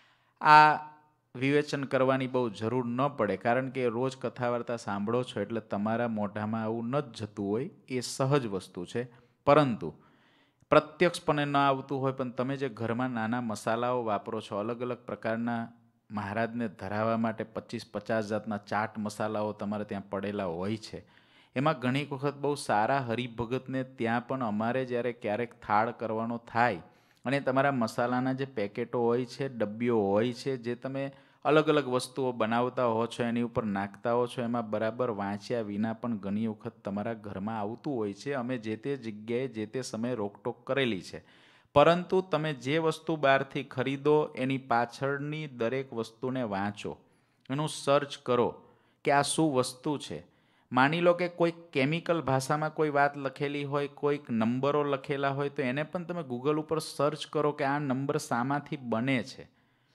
આ વિવેચન કરવાની બહુ જરૂર ન પડે, કારણ કે રોજ કથા વાર્તા સાંભળો છો એટલે તમારા મોઢામાં આવું ન જ જતું હોય, એ સહજ વસ્તુ છે. પરંતુ પ્રત્યક્ષપણે ન આવતું હોય પણ તમે જે ઘરમાં નાના મસાલાઓ વાપરો છો, અલગ અલગ પ્રકારના મહારાજને ધરાવવા માટે પચીસ પચાસ જાતના ચાટ મસાલાઓ તમારે ત્યાં પડેલા હોય છે, એમાં ઘણી વખત બહુ સારા હરિભગતને ત્યાં પણ અમારે જ્યારે ક્યારેક થાળ કરવાનો થાય અને તમારા મસાલાના જે પેકેટો હોય છે, ડબ્બીઓ હોય છે, જે તમે અલગ અલગ વસ્તુઓ બનાવતા હો છો એની ઉપર નાખતા હો છો, એમાં બરાબર વાંચ્યા વિના પણ ઘણી વખત તમારા ઘરમાં આવતું હોય છે. અમે જે તે જગ્યાએ જે તે સમયે રોકટોક કરેલી છે, પરંતુ તમે જે વસ્તુ બહારથી ખરીદો એની પાછળની દરેક વસ્તુને વાંચો, એનું સર્ચ કરો કે આ શું વસ્તુ છે. માની લો કે કોઈક કેમિકલ ભાષામાં કોઈ વાત લખેલી હોય, કોઈક નંબરો લખેલા હોય, તો એને પણ તમે ગૂગલ ઉપર સર્ચ કરો કે આ નંબર શામાંથી બને છે.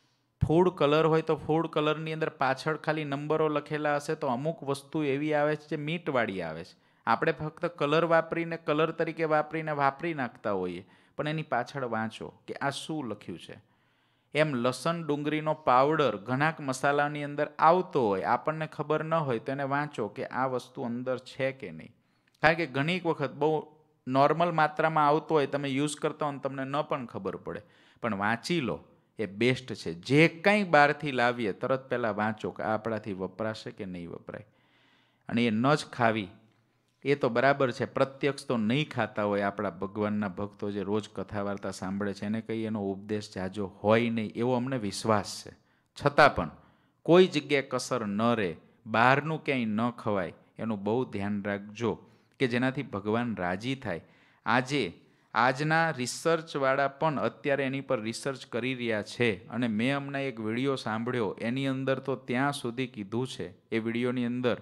ફૂડ કલર હોય તો ફૂડ કલરની અંદર પાછળ ખાલી નંબરો લખેલા હશે તો અમુક વસ્તુ એવી આવે છે જે મીટવાળી આવે છે. આપણે ફક્ત કલર વાપરીને કલર તરીકે વાપરીને વાપરી નાખતા હોઈએ, પણ એની પાછળ વાંચો કે આ શું લખ્યું છે. એમ લસણ ડુંગળીનો પાવડર ઘણાક મસાલાની અંદર આવતો હોય, આપણને ખબર ન હોય તો એને વાંચો કે આ વસ્તુ અંદર છે કે નહીં. કારણ કે ઘણી વખત બહુ નોર્મલ માત્રામાં આવતો હોય, તમે યુઝ કરતા હો ને તમને ન પણ ખબર પડે, પણ વાંચી લો એ બેસ્ટ છે. જે કંઈ બહારથી લાવીએ તરત પહેલાં વાંચો કે આ આપણાથી વપરાશે કે નહીં વપરાય. અને એ ન જ ખાવી એ તો બરાબર છે, પ્રત્યક્ષ તો નહીં ખાતા હોય આપણા ભગવાનના ભક્તો જે રોજ કથા વાર્તા સાંભળે છે, એને કંઈ એનો ઉપદેશ જાજો હોય નહીં એવો અમને વિશ્વાસ છે. છતાં પણ કોઈ જગ્યાએ કસર ન રહે, બહારનું ક્યાંય ન ખવાય, એનું બહુ ધ્યાન રાખજો કે જેનાથી ભગવાન રાજી થાય. આજે આજના રિસર્ચવાળા પણ અત્યારે એની પર રિસર્ચ કરી રહ્યા છે, અને મેં હમણાં એક વિડીયો સાંભળ્યો, એની અંદર તો ત્યાં સુધી કીધું છે એ વિડીયોની અંદર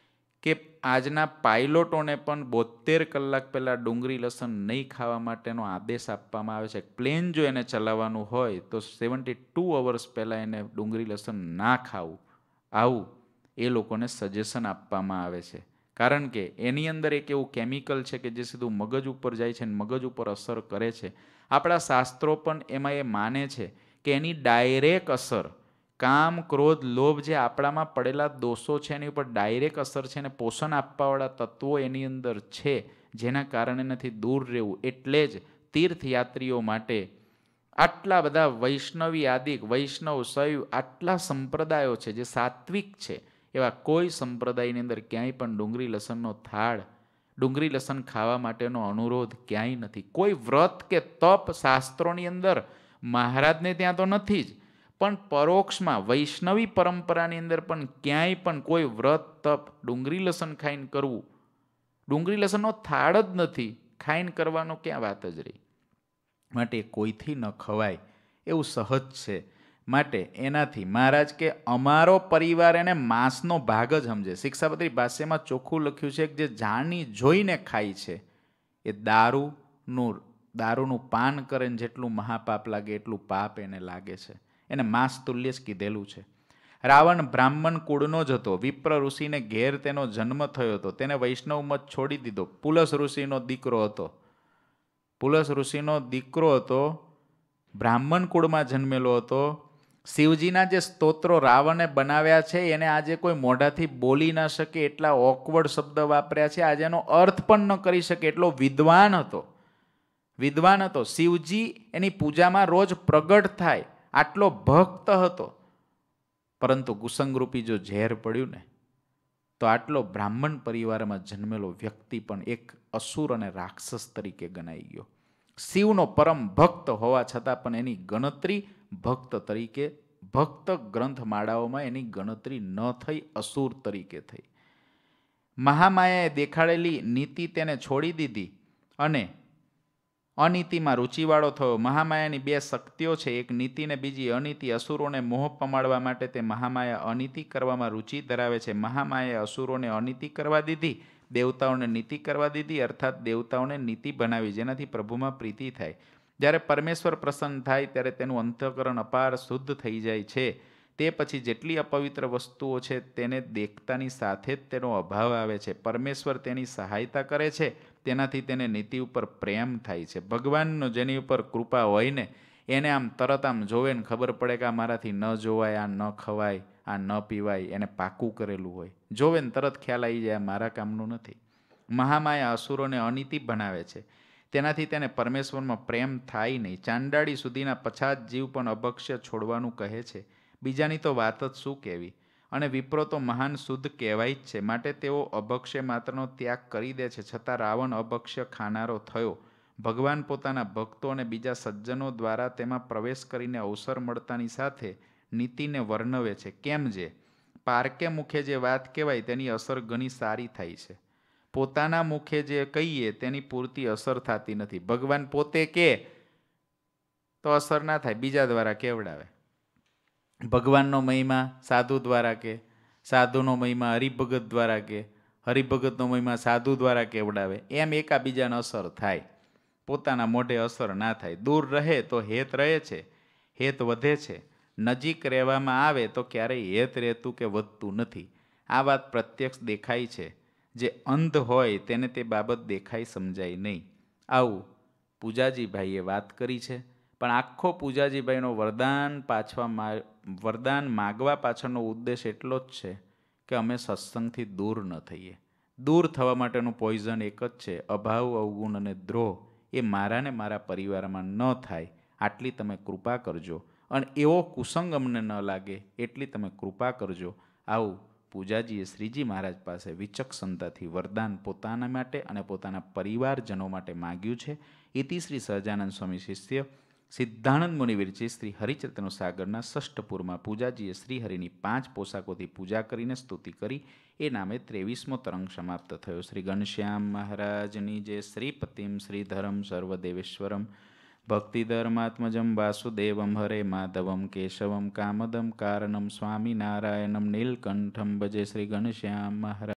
કે આજના પાયલોટોને પણ બોતેર કલાક પહેલાં ડુંગળી લસણ નહીં ખાવા માટેનો આદેશ આપવામાં આવે છે. પ્લેન જો એને ચલાવવાનું હોય તો સેવન્ટી ટુ અવર્સ પહેલાં એને ડુંગળી લસણ ના ખાવું, આવું એ લોકોને સજેશન આપવામાં આવે છે. કારણ કે એની અંદર એક એવું કેમિકલ છે કે જે સીધું મગજ ઉપર જાય છે અને મગજ ઉપર અસર કરે છે. આપણા શાસ્ત્રો પણ એમાં એ માને છે કે એની ડાયરેક્ટ અસર કામ ક્રોધ લોભ જે આપણામાં પડેલા દોષો છે એની ઉપર ડાયરેક્ટ અસર છે, અને પોષણ આપવાવાળા તત્વો એની અંદર છે, જેના કારણે નથી દૂર રહેવું. એટલે જ તીર્થયાત્રીઓ માટે આટલા બધા વૈષ્ણવી આદિક વૈષ્ણવ શૈવ આટલા સંપ્રદાયો છે જે સાત્વિક છે, એવા કોઈ સંપ્રદાયની અંદર ક્યાંય પણ ડુંગળી લસણનો થાળ, ડુંગળી લસણ ખાવા માટેનો અનુરોધ ક્યાંય નથી. કોઈ વ્રત કે તપ શાસ્ત્રોની અંદર મહારાજને ત્યાં તો નથી જ, પણ પરોક્ષમાં વૈષ્ણવી પરંપરાની અંદર પણ ક્યાંય પણ કોઈ વ્રત તપ ડુંગળી લસણ ખાઈને કરવું, ડુંગળી લસણનો થાળ જ નથી ખાઈને કરવાનો ક્યાં વાત જ રહી. માટે કોઈથી ન ખવાય એવું સહજ છે. માટે એનાથી મહારાજ કે અમારો પરિવાર એને માંસનો ભાગ જ સમજે. શિક્ષાપત્રી ભાષ્યમાં ચોખ્ખું લખ્યું છે કે જે જાણી જોઈને ખાય છે એ દારૂનું દારૂનું પાન કરે ને જેટલું મહાપાપ લાગે એટલું પાપ એને લાગે છે. એને માંસ તુલ્ય જ કીધેલું છે. રાવણ બ્રાહ્મણ કુળનો જ હતો. વિપ્ર ઋષિને ઘેર તેનો જન્મ થયો હતો. તેને વૈષ્ણવ મત છોડી દીધો. પુલસ ઋષિનો દીકરો હતો. પુલસ ઋષિનો દીકરો હતો, બ્રાહ્મણ કુળમાં જન્મેલો હતો. શિવજીના જે સ્તોત્રો રાવણે બનાવ્યા છે એને આજે કોઈ મોઢાથી બોલી ના શકે એટલા ઓકવર્ડ શબ્દ વાપર્યા છે. આજે એનો અર્થ પણ ન કરી શકે એટલો વિદ્વાન હતો. વિદ્વાન હતો. શિવજી એની પૂજામાં રોજ પ્રગટ થાય આટલો ભક્ત હતો. પરંતુ કુસંગરૂપી જો ઝેર પડ્યું ને તો આટલો બ્રાહ્મણ પરિવારમાં જન્મેલો વ્યક્તિ પણ એક અસુર અને રાક્ષસ તરીકે ગણાઈ ગયો. શિવનો પરમ ભક્ત હોવા છતાં પણ એની ગણતરી ભક્ત તરીકે, ભક્ત ગ્રંથમાળાઓમાં એની ગણતરી ન થઈ, અસુર તરીકે થઈ. મહામાયાએ દેખાડેલી નીતિ તેને છોડી દીધી અને અનીતિમાં રૂચિવાળો થયો. મહામાયાની બે શક્તિઓ છે, એક નીતિ ને બીજી અનીતિ. અસુરોને મોહ પમાડવા માટે તે મહામાયા અનીતિ કરવામાં રુચિ ધરાવે છે. મહામાયાએ અસુરોને અનીતિ કરવા દીધી, દેવતાઓને નીતિ કરવા દીધી, અર્થાત દેવતાઓને નીતિ બનાવી, જેનાથી પ્રભુમાં પ્રીતિ થાય. જ્યારે પરમેશ્વર પ્રસન્ન થાય ત્યારે તેનું અંતઃકરણ અપાર શુદ્ધ થઈ જાય છે. તે પછી જેટલી અપવિત્ર વસ્તુઓ છે તેને દેખતાની સાથે જ તેનો અભાવ આવે છે. પરમેશ્વર તેની સહાયતા કરે છે, તેનાથી તેને નીતિ ઉપર પ્રેમ થાય છે. ભગવાનનો જેની ઉપર કૃપા હોય ને એને આમ તરત આમ જોવે ને ખબર પડે કે આ મારાથી ન જોવાય, આ ન ખવાય, આ ન પીવાય, એને પાકું કરેલું હોય. જોવે ને તરત ખ્યાલ આવી જાય મારા કામનું નથી. મહામાયા અસુરોને અનીતિ બનાવે છે, તેનાથી તેને પરમેશ્વરમાં પ્રેમ થાય નહીં. ચાંડાળી સુધીના પછાત જીવ પણ અભક્ષ્ય છોડવાનું કહે છે, બીજાની તો વાત જ શું કહેવી. અને વિપ્રો તો મહાન શુદ્ધ કહેવાય જ છે, માટે તેઓ અભક્ષ્ય માત્રનો ત્યાગ કરી દે છે. છતાં રાવણ અભક્ષ્ય ખાનારો થયો. ભગવાન પોતાના ભક્તો અને બીજા સજ્જનો દ્વારા તેમાં પ્રવેશ કરીને અવસર મળતાની સાથે નીતિને વર્ણવે છે. કેમ જે પારકે મુખે જે વાત કહેવાય તેની અસર ઘણી સારી થાય છે, પોતાના મુખે જે કહીએ તેની પૂરતી અસર થતી નથી. ભગવાન પોતે કહે તો અસર ના થાય, બીજા દ્વારા કેવડાવે. ભગવાનનો મહિમા સાધુ દ્વારા કે, સાધુનો મહિમા હરિભગત દ્વારા કે, હરિભગતનો મહિમા સાધુ દ્વારા કેવડાવે. એમ એકાબીજાને અસર થાય, પોતાના મોઢે અસર ના થાય. દૂર રહે તો હેત રહે છે, હેત વધે છે. નજીક રહેવામાં આવે તો ક્યારેય હેત રહેતું કે વધતું નથી. આ વાત પ્રત્યક્ષ દેખાય છે. જે અંધ હોય તેને તે બાબત દેખાઈ સમજાય નહીં. આવું પૂજાજીભાઈએ વાત કરી છે. પણ આખો પૂજાજીભાઈનો વરદાન પાછવા વરદાન માગવા પાછળનો ઉદ્દેશ એટલો જ છે કે અમે સત્સંગથી દૂર ન થઈએ. દૂર થવા માટેનું પોઈઝન એક જ છે, અભાવ, અવગુણ અને દ્રોહ. એ મારા ને મારા પરિવારમાં ન થાય આટલી તમે કૃપા કરજો, અને એવો કુસંગ અમને ન લાગે એટલી તમે કૃપા કરજો. આવું પૂજાજીએ શ્રીજી મહારાજ પાસે વિચક્ષણતાથી વરદાન પોતાના માટે અને પોતાના પરિવારજનો માટે માગ્યું છે. ઇતિ શ્રી સહજાનંદ સ્વામી શિષ્ય સિદ્ધાનંદ મુનિ વિરચિત શ્રી હરિચરિત્ર સાગરના ષષ્ઠપુરમાં પૂજાજીએ શ્રીહરિની પાંચ પોશાકોથી પૂજા કરીને સ્તુતિ કરી. એ નામે ત્રેવીસમો તરંગ સમાપ્ત થયો. શ્રી ઘનશ્યામ મહારાજની જે શ્રીપતિમ શ્રીધરમ સર્વદેવેશ્વરમ ભક્તિધર્માત્મજમ વાસુદેવમ હરે માધવમ કેશવમ કામદમ કારણમ સ્વામિનારાયણમ નીલકંઠમ ભજે. શ્રી ઘનશ્યામ મહારાજ.